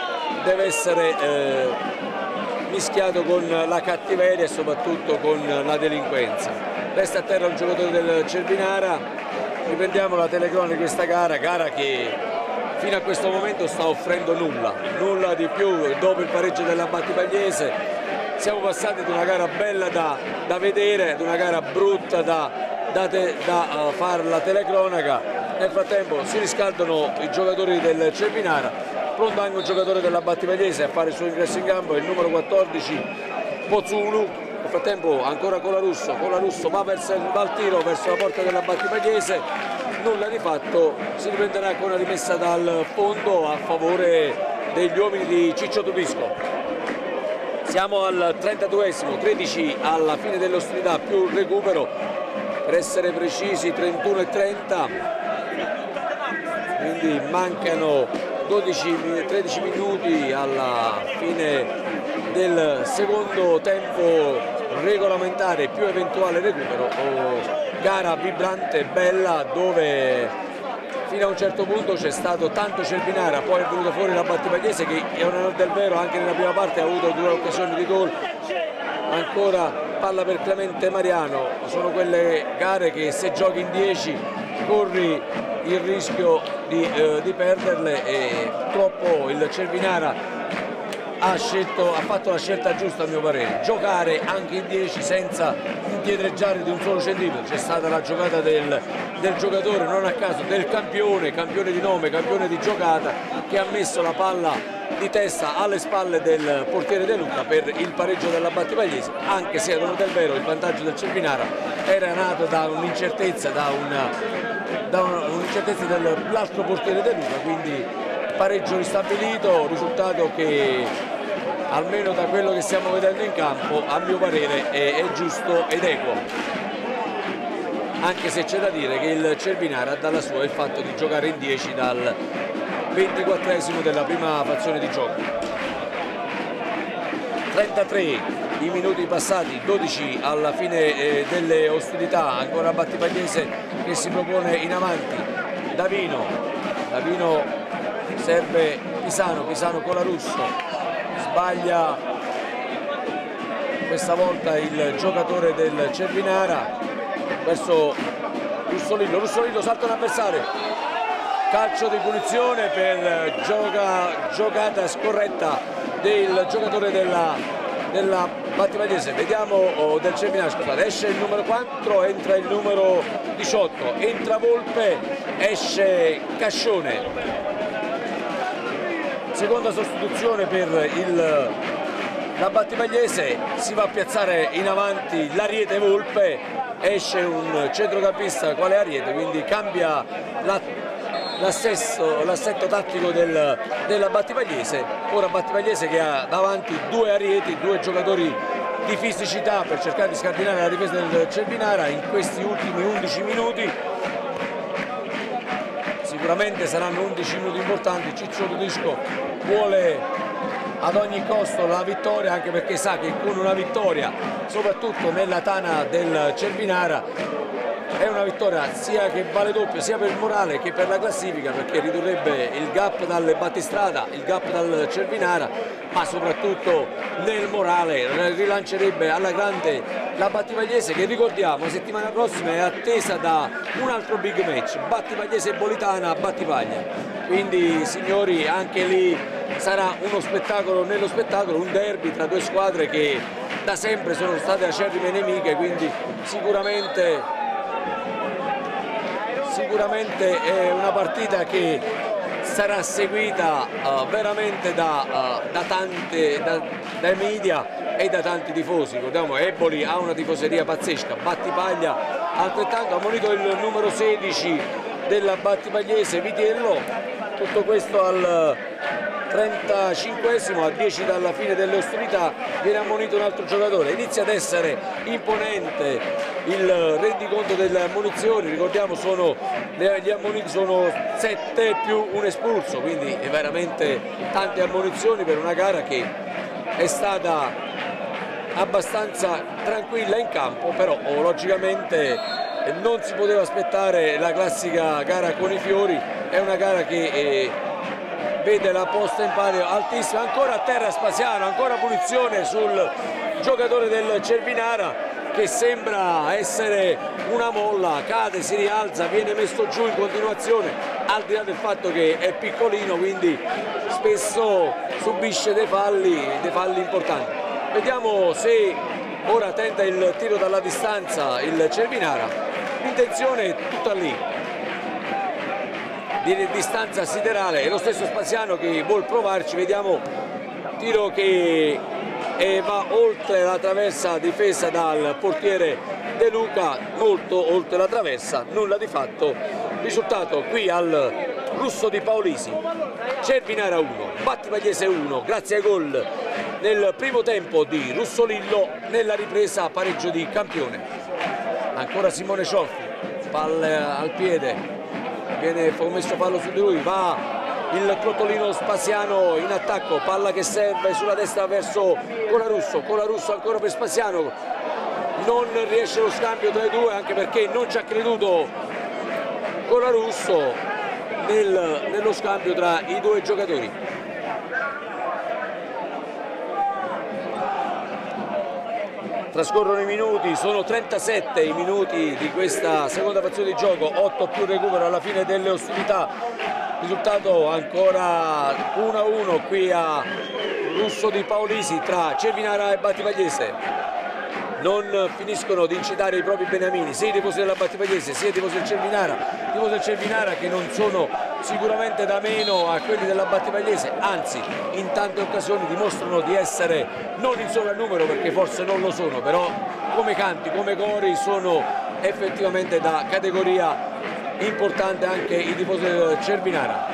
deve essere eh, mischiato con la cattiveria e soprattutto con la delinquenza. Resta a terra un giocatore del Cervinara. Riprendiamo la telecronaca di questa gara, gara che fino a questo momento sta offrendo nulla, nulla di più. Dopo il pareggio della Battipagliese siamo passati da una gara bella da, da vedere ad una gara brutta da, da, te, da uh, fare la telecronaca. Nel frattempo si riscaldano i giocatori del Cervinara, pronto anche un giocatore della Battipagliese a fare il suo ingresso in campo, il numero quattordici Pozzulu. Nel frattempo ancora Colarusso, Colarusso va verso il, va al tiro verso la porta della Battipagliese, nulla di fatto, si riprenderà con una rimessa dal fondo a favore degli uomini di Ciccio Tubisco. Siamo al trentaduesimo, tredici alla fine dell'ostilità più recupero, per essere precisi trentuno e trenta, quindi mancano dodici, tredici minuti alla fine del secondo tempo regolamentare più eventuale recupero. Oh, gara vibrante, bella, dove fino a un certo punto c'è stato tanto Cervinara, poi è venuto fuori la Battipagliese che è un onor del vero, anche nella prima parte ha avuto due occasioni di gol. Ancora palla per Clemente Mariano, sono quelle gare che se giochi in dieci corri il rischio di, eh, di perderle, e purtroppo il Cervinara ha, scelto, ha fatto la scelta giusta a mio parere, giocare anche in dieci senza indietreggiare di un solo centimetro. C'è stata la giocata del, del giocatore, non a caso del campione, campione di nome, campione di giocata, che ha messo la palla di testa alle spalle del portiere De Luca per il pareggio della Battipagliese, anche se ad onor del vero il vantaggio del Cervinara era nato da un'incertezza, da una, da un'incertezza dell'altro portiere De Luca, quindi pareggio ristabilito, risultato che almeno da quello che stiamo vedendo in campo a mio parere è, è giusto ed equo, anche se c'è da dire che il Cervinara ha dalla sua il fatto di giocare in dieci dal ventiquattresimo della prima fazione di gioco. trentatré i minuti passati, dodici alla fine eh, delle ostilità, ancora Battipagliese che si propone in avanti. Davino, Davino serve Pisano, Pisano Colarusso, sbaglia questa volta il giocatore del Cervinara verso Russolillo, Russolillo salta un avversario, calcio di punizione per gioca, giocata scorretta del giocatore della, della Battipagliese. Vediamo oh, del Cervinara, scusate, esce il numero quattro, entra il numero diciotto, entra Volpe, esce Cascione. Seconda sostituzione per il, la Battipagliese, si va a piazzare in avanti l'Ariete Volpe, esce un centrocampista quale Ariete, quindi cambia l'assetto la, tattico del, della Battipagliese. Ora Battipagliese che ha davanti due Arieti, due giocatori di fisicità per cercare di scardinare la difesa del Cervinara in questi ultimi undici minuti. Sicuramente saranno undici minuti importanti. Ciccio Tubisco vuole ad ogni costo la vittoria, anche perché sa che con una vittoria, soprattutto nella tana del Cervinara, è una vittoria sia che vale doppio sia per il morale che per la classifica, perché ridurrebbe il gap dal battistrada, il gap dal Cervinara, ma soprattutto nel morale rilancerebbe alla grande la Battipagliese, che ricordiamo settimana prossima è attesa da un altro big match, Battipagliese Bolitana a Battipaglia. Quindi signori, anche lì sarà uno spettacolo nello spettacolo, un derby tra due squadre che da sempre sono state acerrime nemiche, quindi sicuramente Sicuramente è una partita che sarà seguita uh, veramente da, uh, da tante, da, dai media e da tanti tifosi. Ricordiamo, Eboli ha una tifoseria pazzesca, Battipaglia altrettanto, ha monito il numero sedici della Battipagliese, Vitiello. Tutto questo al trentacinquesimo, a dieci dalla fine delle ostilità, viene ammonito un altro giocatore. Inizia ad essere imponente il rendiconto delle ammonizioni, ricordiamo sono, gli ammoniti sono sette più un espulso, quindi è veramente tante ammonizioni per una gara che è stata abbastanza tranquilla in campo, però oh, logicamente non si poteva aspettare la classica gara con i fiori. È una gara che eh, vede la posta in palio altissima, ancora a terra Spasiano, ancora punizione sul giocatore del Cervinara che sembra essere una molla, cade, si rialza, viene messo giù in continuazione, al di là del fatto che è piccolino, quindi spesso subisce dei falli, dei falli importanti. Vediamo se ora tenta il tiro dalla distanza il Cervinara, l'intenzione è tutta lì, di distanza siderale, è lo stesso Spasiano che vuol provarci, vediamo tiro che e va oltre la traversa difesa dal portiere De Luca, molto oltre la traversa, nulla di fatto. Risultato qui al Russo di Paolisi, Cervinara uno, Battipagliese uno, grazie ai gol nel primo tempo di Russolillo, nella ripresa pareggio di campione. Ancora Simone Cioffi, palla al piede, viene commesso fallo su di lui, va il Crotolino Spasiano in attacco, palla che serve sulla destra verso Colarusso, Colarusso ancora per Spasiano, non riesce lo scambio tra i due anche perché non ci ha creduto Colarusso nel, nello scambio tra i due giocatori. Trascorrono i minuti, sono trentasette i minuti di questa seconda frazione di gioco, otto più recupero alla fine delle ostilità. Risultato ancora uno a uno qui a Russo di Paolisi tra Cervinara e Battipagliese. Non finiscono di incitare i propri beniamini, sia i tifosi della Battipagliese sia i tifosi del Cervinara, i tifosi del Cervinara che non sono sicuramente da meno a quelli della Battipagliese, anzi in tante occasioni dimostrano di essere non in sovrannumero perché forse non lo sono, però come canti, come cori sono effettivamente da categoria importante anche i tifosi del Cervinara.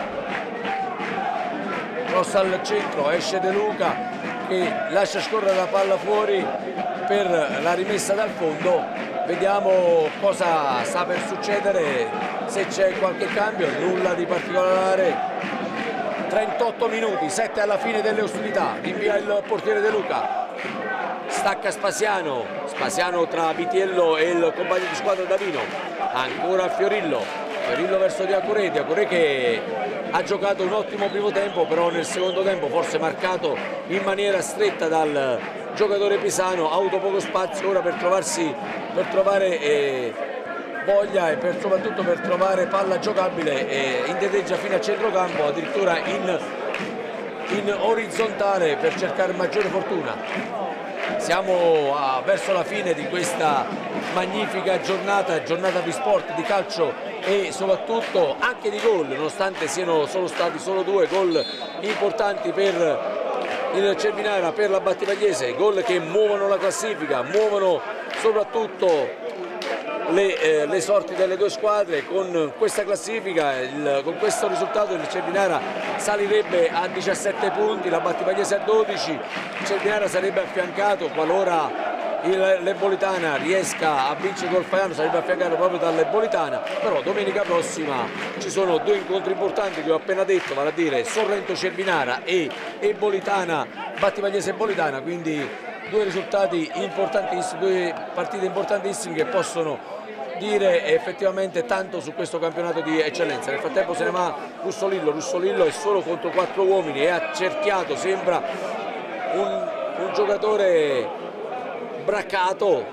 Cross al centro, esce De Luca che lascia scorrere la palla fuori per la rimessa dal fondo, vediamo cosa sta per succedere, se c'è qualche cambio, nulla di particolare. Trentotto minuti, sette alla fine delle ostilità, rinvia il portiere De Luca, stacca Spasiano, Spasiano tra Vitiello e il compagno di squadra Davino, ancora Fiorillo, Fiorillo verso Diacuré, Diacuré che ha giocato un ottimo primo tempo, però nel secondo tempo forse marcato in maniera stretta dal giocatore pisano, ha avuto poco spazio ora per trovarsi, per trovare eh, voglia e per, soprattutto per trovare palla giocabile, eh, indietreggia fino a centrocampo, addirittura in, in orizzontale per cercare maggiore fortuna. Siamo a, verso la fine di questa magnifica giornata, giornata di sport, di calcio e soprattutto anche di gol, nonostante siano solo stati solo due gol importanti per il Cervinara, per la Battipagliese, gol che muovono la classifica, muovono soprattutto le, eh, le sorti delle due squadre. Con questa classifica, il, con questo risultato il Cervinara salirebbe a diciassette punti, la Battipagliese a dodici, il Cervinara sarebbe affiancato qualora l'Ebolitana riesca a vincere col Faiano, sarebbe affiancato proprio dall'Ebolitana, però domenica prossima ci sono due incontri importanti che ho appena detto, vale a dire Sorrento Cervinara e Ebolitana Battipagliese Ebolitana, quindi due risultati importantissimi, due partite importantissime che possono dire effettivamente tanto su questo campionato di eccellenza. Nel frattempo se ne va Russolillo, Russolillo è solo contro quattro uomini, è accerchiato, sembra un, un giocatore braccato,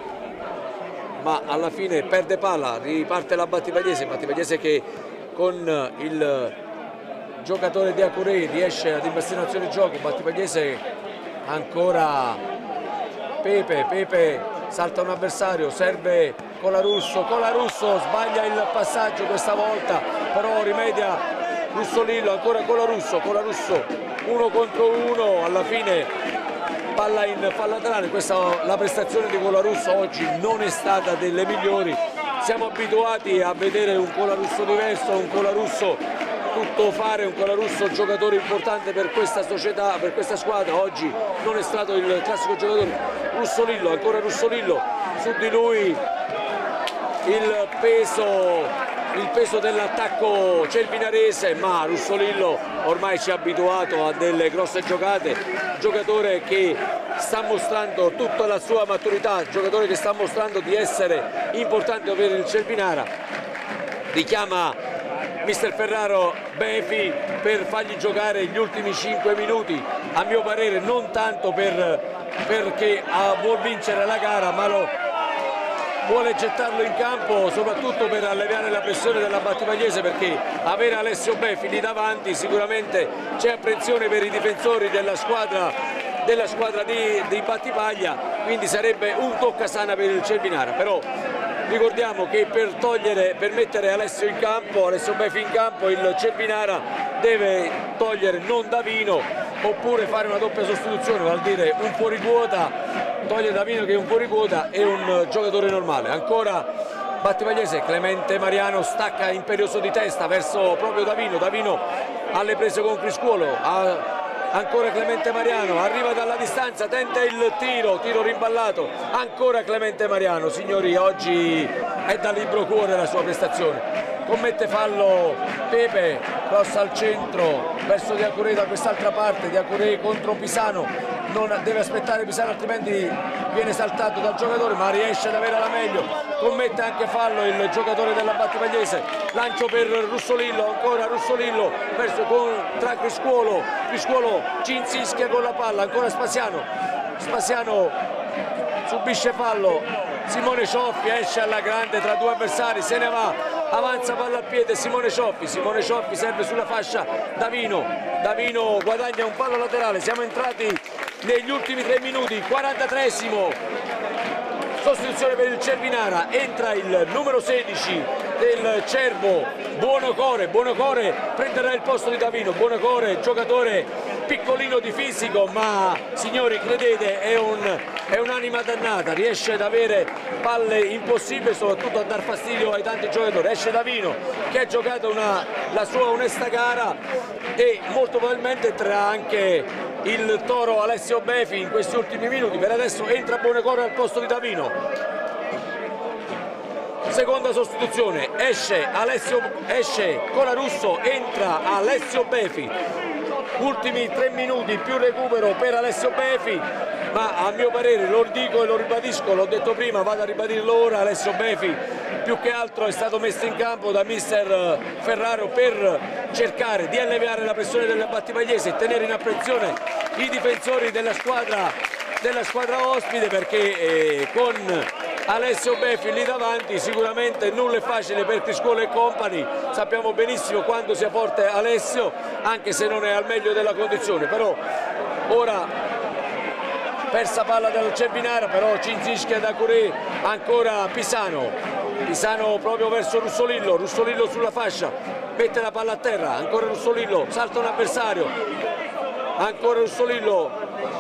ma alla fine perde palla, riparte la Battipagliese, Battipagliese che con il giocatore di Acuré riesce ad investire un'azione di gioco, Battipagliese ancora Pepe, Pepe salta un avversario, serve Colarusso, Colarusso sbaglia il passaggio questa volta, però rimedia Russolillo, ancora Colarusso, Colarusso uno contro uno, alla fine palla in palla laterale. Questa la prestazione di Colarusso oggi non è stata delle migliori, siamo abituati a vedere un Colarusso diverso, un Colarusso tutto fare, un Colarusso giocatore importante per questa società, per questa squadra. Oggi non è stato il classico giocatore. Russolillo, ancora Russolillo, su di lui il peso, il peso dell'attacco cervinarese, ma Russolillo ormai ci ha abituato a delle grosse giocate, giocatore che sta mostrando tutta la sua maturità, giocatore che sta mostrando di essere importante per il Cervinara. Richiama mister Ferraro Befi per fargli giocare gli ultimi cinque minuti, a mio parere non tanto per, perché ah, vuol vincere la gara, ma lo, vuole gettarlo in campo soprattutto per alleviare la pressione della Battipagliese, perché avere Alessio Befi lì davanti sicuramente c'è apprensione per i difensori della squadra, della squadra di, di Battipaglia, quindi sarebbe un toccasana per il Cervinara. Però ricordiamo che per togliere, per mettere Alessio in campo, Alessio Befi in campo, il Cervinara deve togliere non Davino oppure fare una doppia sostituzione, vuol dire un fuori quota, togliere Davino che è un fuori quota e un giocatore normale. Ancora Battipagliese, Clemente Mariano stacca imperioso di testa verso proprio Davino, Davino alle prese con Criscuolo, ha ancora Clemente Mariano, arriva dalla distanza, tenta il tiro, tiro rimballato, ancora Clemente Mariano. Signori, oggi è da libro cuore la sua prestazione. Commette fallo Pepe, cross al centro verso Diacuré da quest'altra parte, Diacuré contro Pisano, non deve aspettare Pisano altrimenti viene saltato dal giocatore, ma riesce ad avere la meglio. Commette anche fallo il giocatore della Battipagliese, lancio per Russolillo, ancora Russolillo verso con, tra Criscuolo, Criscuolo ci insischia con la palla, ancora Spasiano, Spasiano subisce fallo, Simone Cioffi esce alla grande tra due avversari, se ne va, avanza palla al piede Simone Cioffi, Simone Cioffi serve sulla fascia Davino, Davino guadagna un fallo laterale. Siamo entrati negli ultimi tre minuti, quarantatreesimo, sostituzione per il Cervinara, entra il numero sedici del Cervo, Buonocore, Buonocore prenderà il posto di Davino, Buonocore giocatore piccolino di fisico, ma signori credete è un è un'anima dannata, riesce ad avere palle impossibili, soprattutto a dar fastidio ai tanti giocatori. Esce Davino che ha giocato una, la sua onesta gara e molto probabilmente entrerà anche il toro Alessio Befi in questi ultimi minuti. Per adesso entra Buonocore al posto di Davino. Seconda sostituzione, esce Alessio, esce Colarusso, entra Alessio Befi. Ultimi tre minuti più recupero per Alessio Befi, ma a mio parere, lo dico e lo ribadisco, l'ho detto prima, vado a ribadirlo ora, Alessio Befi più che altro è stato messo in campo da mister Ferraro per cercare di alleviare la pressione della Battipagliese e tenere in apprensione i difensori della squadra, della squadra ospite, perché eh, con Alessio Befi lì davanti sicuramente nulla è facile per Criscuolo e compagni, sappiamo benissimo quanto sia forte Alessio, anche se non è al meglio della condizione. Però ora persa palla del Cervinara, però Cinzischia da Curé, ancora Pisano, Pisano proprio verso Russolillo, Russolillo sulla fascia, mette la palla a terra, ancora Russolillo, salta un avversario, ancora Russolillo,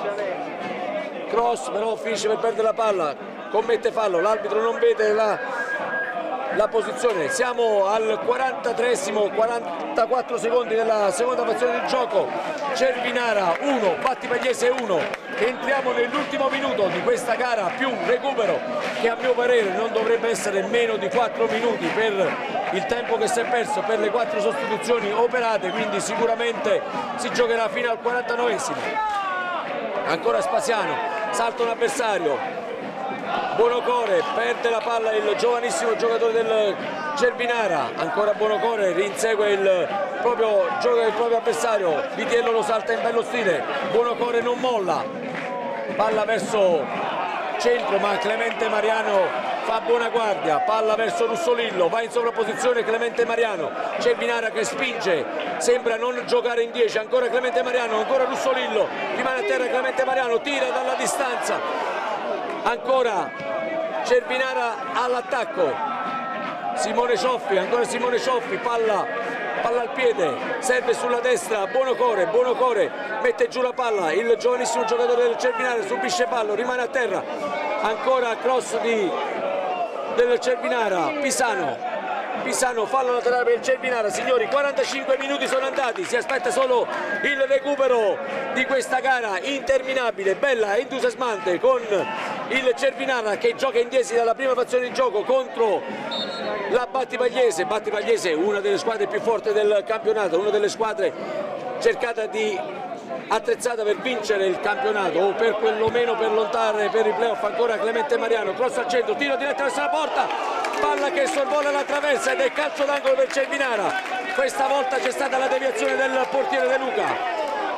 cross però finisce per perdere la palla, commette fallo, l'arbitro non vede la, la posizione. Siamo al quarantatreesimo, quarantaquattro secondi della seconda frazione di gioco, Cervinara uno, Battipagliese uno. Entriamo nell'ultimo minuto di questa gara più recupero, che a mio parere non dovrebbe essere meno di quattro minuti per il tempo che si è perso per le quattro sostituzioni operate, quindi sicuramente si giocherà fino al quarantanovesimo. Ancora Spasiano, salta un avversario, Buonocore, perde la palla il giovanissimo giocatore del Cervinara, ancora Buonocore, rinsegue il proprio, il proprio avversario, Vitiello lo salta in bello stile, Buonocore non molla, palla verso centro ma Clemente Mariano fa buona guardia, palla verso Russolillo, va in sovrapposizione Clemente Mariano, Cervinara che spinge, sembra non giocare in dieci, ancora Clemente Mariano, ancora Russolillo, rimane a terra Clemente Mariano, tira dalla distanza, ancora Cervinara all'attacco, Simone Cioffi, ancora Simone Cioffi, palla, palla al piede, serve sulla destra, Buonocore, Buonocore mette giù la palla, il giovanissimo giocatore del Cervinara subisce fallo, rimane a terra, ancora cross di, del Cervinara, Pisano, Pisano, fallo laterale per il Cervinara. Signori, quarantacinque minuti sono andati, si aspetta solo il recupero di questa gara interminabile, bella e entusiasmante, con il Cervinara che gioca in dieci dalla prima frazione di gioco contro la Battipagliese. Battipagliese, una delle squadre più forti del campionato, una delle squadre cercata di attrezzata per vincere il campionato o per quell'omeno per lottare per i playoff. Ancora Clemente Mariano, cross al centro, tiro diretto verso la porta, palla che sorvola la traversa ed è calcio d'angolo per Cervinara. questa volta c'è stata la deviazione del portiere De Luca.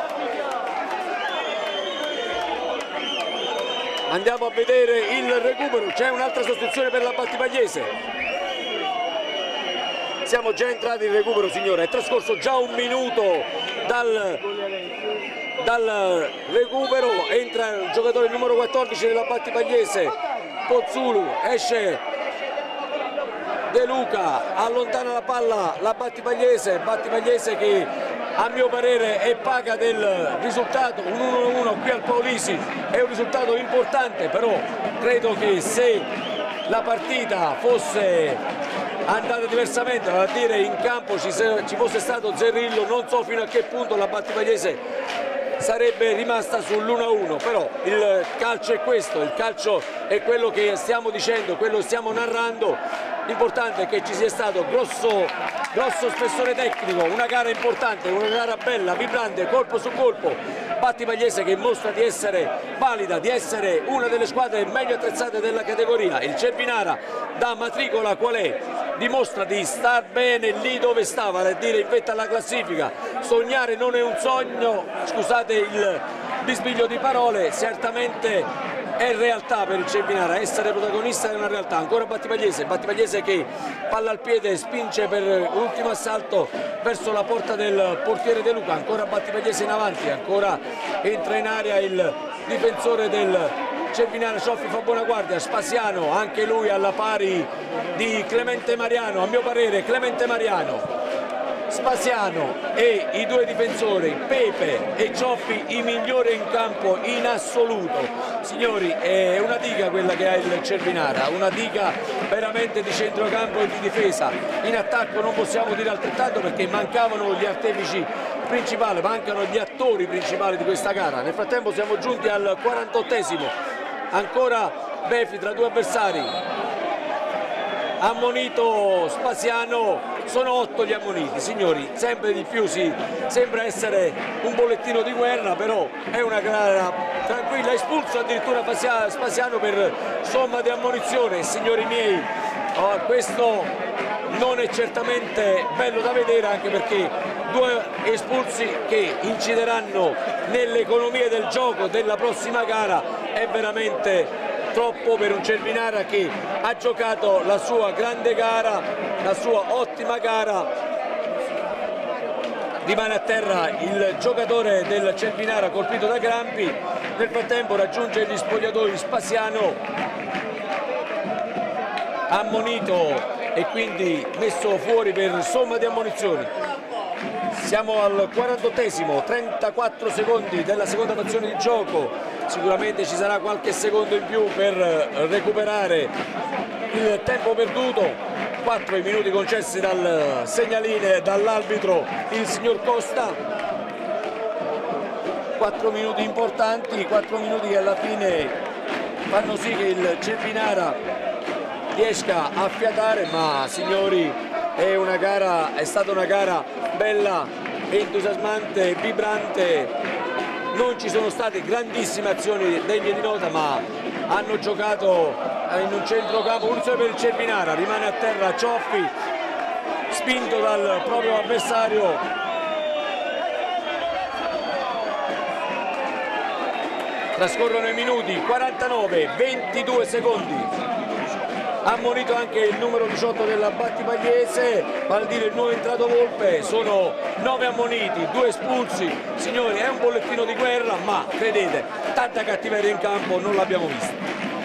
Andiamo a vedere il recupero, c'è un'altra sostituzione per la Battipagliese. Siamo già entrati in recupero, signore, è trascorso già un minuto dal, dal recupero, entra il giocatore numero quattordici della Battipagliese, Pozzulu, esce De Luca, allontana la palla la Battipagliese, Battipagliese che a mio parere è paga del risultato, un uno a uno qui al Paolisi è un risultato importante, però credo che se la partita fosse andata diversamente, vale a dire in campo ci, ci fosse stato Zerrillo, non so fino a che punto la Battipagliese sarebbe rimasta sull'uno a uno, però il calcio è questo, il calcio è quello che stiamo dicendo, quello che stiamo narrando. L'importante è che ci sia stato grosso, grosso spessore tecnico, una gara importante, una gara bella, vibrante, colpo su colpo. Battipagliese che mostra di essere valida, di essere una delle squadre meglio attrezzate della categoria. Il Cervinara da matricola qual è? Dimostra di star bene lì dove sta, vale a dire in vetta alla classifica. Sognare non è un sogno, scusate il bisbiglio di parole, certamente è realtà per il Cervinara, essere protagonista è una realtà. Ancora Battipagliese, Battipagliese che palla al piede, spinge per l'ultimo assalto verso la porta del portiere De Luca, ancora Battipagliese in avanti, ancora entra in area il difensore del Cervinara, Cioffi fa buona guardia, Spasiano, anche lui alla pari di Clemente Mariano, a mio parere Clemente Mariano, Spasiano e i due difensori Pepe e Cioffi i migliori in campo in assoluto. Signori, è una diga quella che ha il Cervinara, una diga veramente di centrocampo e di difesa. In attacco non possiamo dire altrettanto perché mancavano gli artefici principali, mancano gli attori principali di questa gara. Nel frattempo siamo giunti al quarantottesimo, ancora Befi tra due avversari, ammonito Spasiano, sono otto gli ammoniti, signori, sempre di più si sembra essere un bollettino di guerra, però è una gara tranquilla, espulso addirittura Spasiano per somma di ammonizione. Signori miei, oh, questo non è certamente bello da vedere, anche perché due espulsi che incideranno nell'economia del gioco della prossima gara è veramente troppo per un Cervinara che ha giocato la sua grande gara, la sua ottima gara. Rimane a terra il giocatore del Cervinara colpito da crampi, nel frattempo raggiunge gli spogliatoi Spasiano, ammonito e quindi messo fuori per somma di ammonizioni. Siamo al quarantottesimo, trentaquattro secondi della seconda frazione di gioco, sicuramente ci sarà qualche secondo in più per recuperare il tempo perduto. Quattro i minuti concessi dal segnaline, dall'arbitro, il signor Costa. Quattro minuti importanti, quattro minuti che alla fine fanno sì che il Cervinara riesca a fiatare, ma signori è una gara, è stata una gara bella, entusiasmante, vibrante. Non ci sono state grandissime azioni degne di nota, ma hanno giocato in un centrocampo, punizione per il Cervinara, rimane a terra Cioffi, spinto dal proprio avversario. Trascorrono i minuti, quarantanove, ventidue secondi. Ammonito anche il numero diciotto della Battipagliese, vale a dire il nuovo entrato Volpe. Sono nove ammoniti, due espulsi. Signori, è un bollettino di guerra, ma credete, tanta cattiveria in campo non l'abbiamo vista.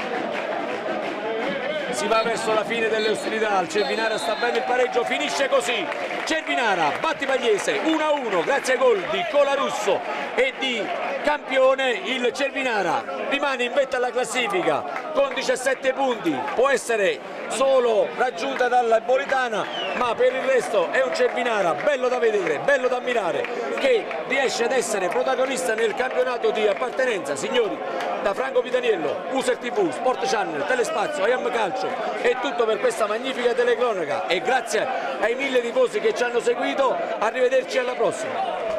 Si va verso la fine delle ostilità, il Cervinara sta bene il pareggio, finisce così. Cervinara, Battipagliese uno a uno, grazie ai gol di Colarusso e di Campione. Il Cervinara rimane in vetta alla classifica con diciassette punti, può essere solo raggiunta dalla Bolitana, ma per il resto è un Cervinara bello da vedere, bello da ammirare, che riesce ad essere protagonista nel campionato di appartenenza. Signori, da Franco Pitaniello, User tivù, Sport Channel, Telespazio, I Am Calcio è tutto per questa magnifica telecronaca e grazie ai mille tifosi che ci hanno seguito, arrivederci alla prossima.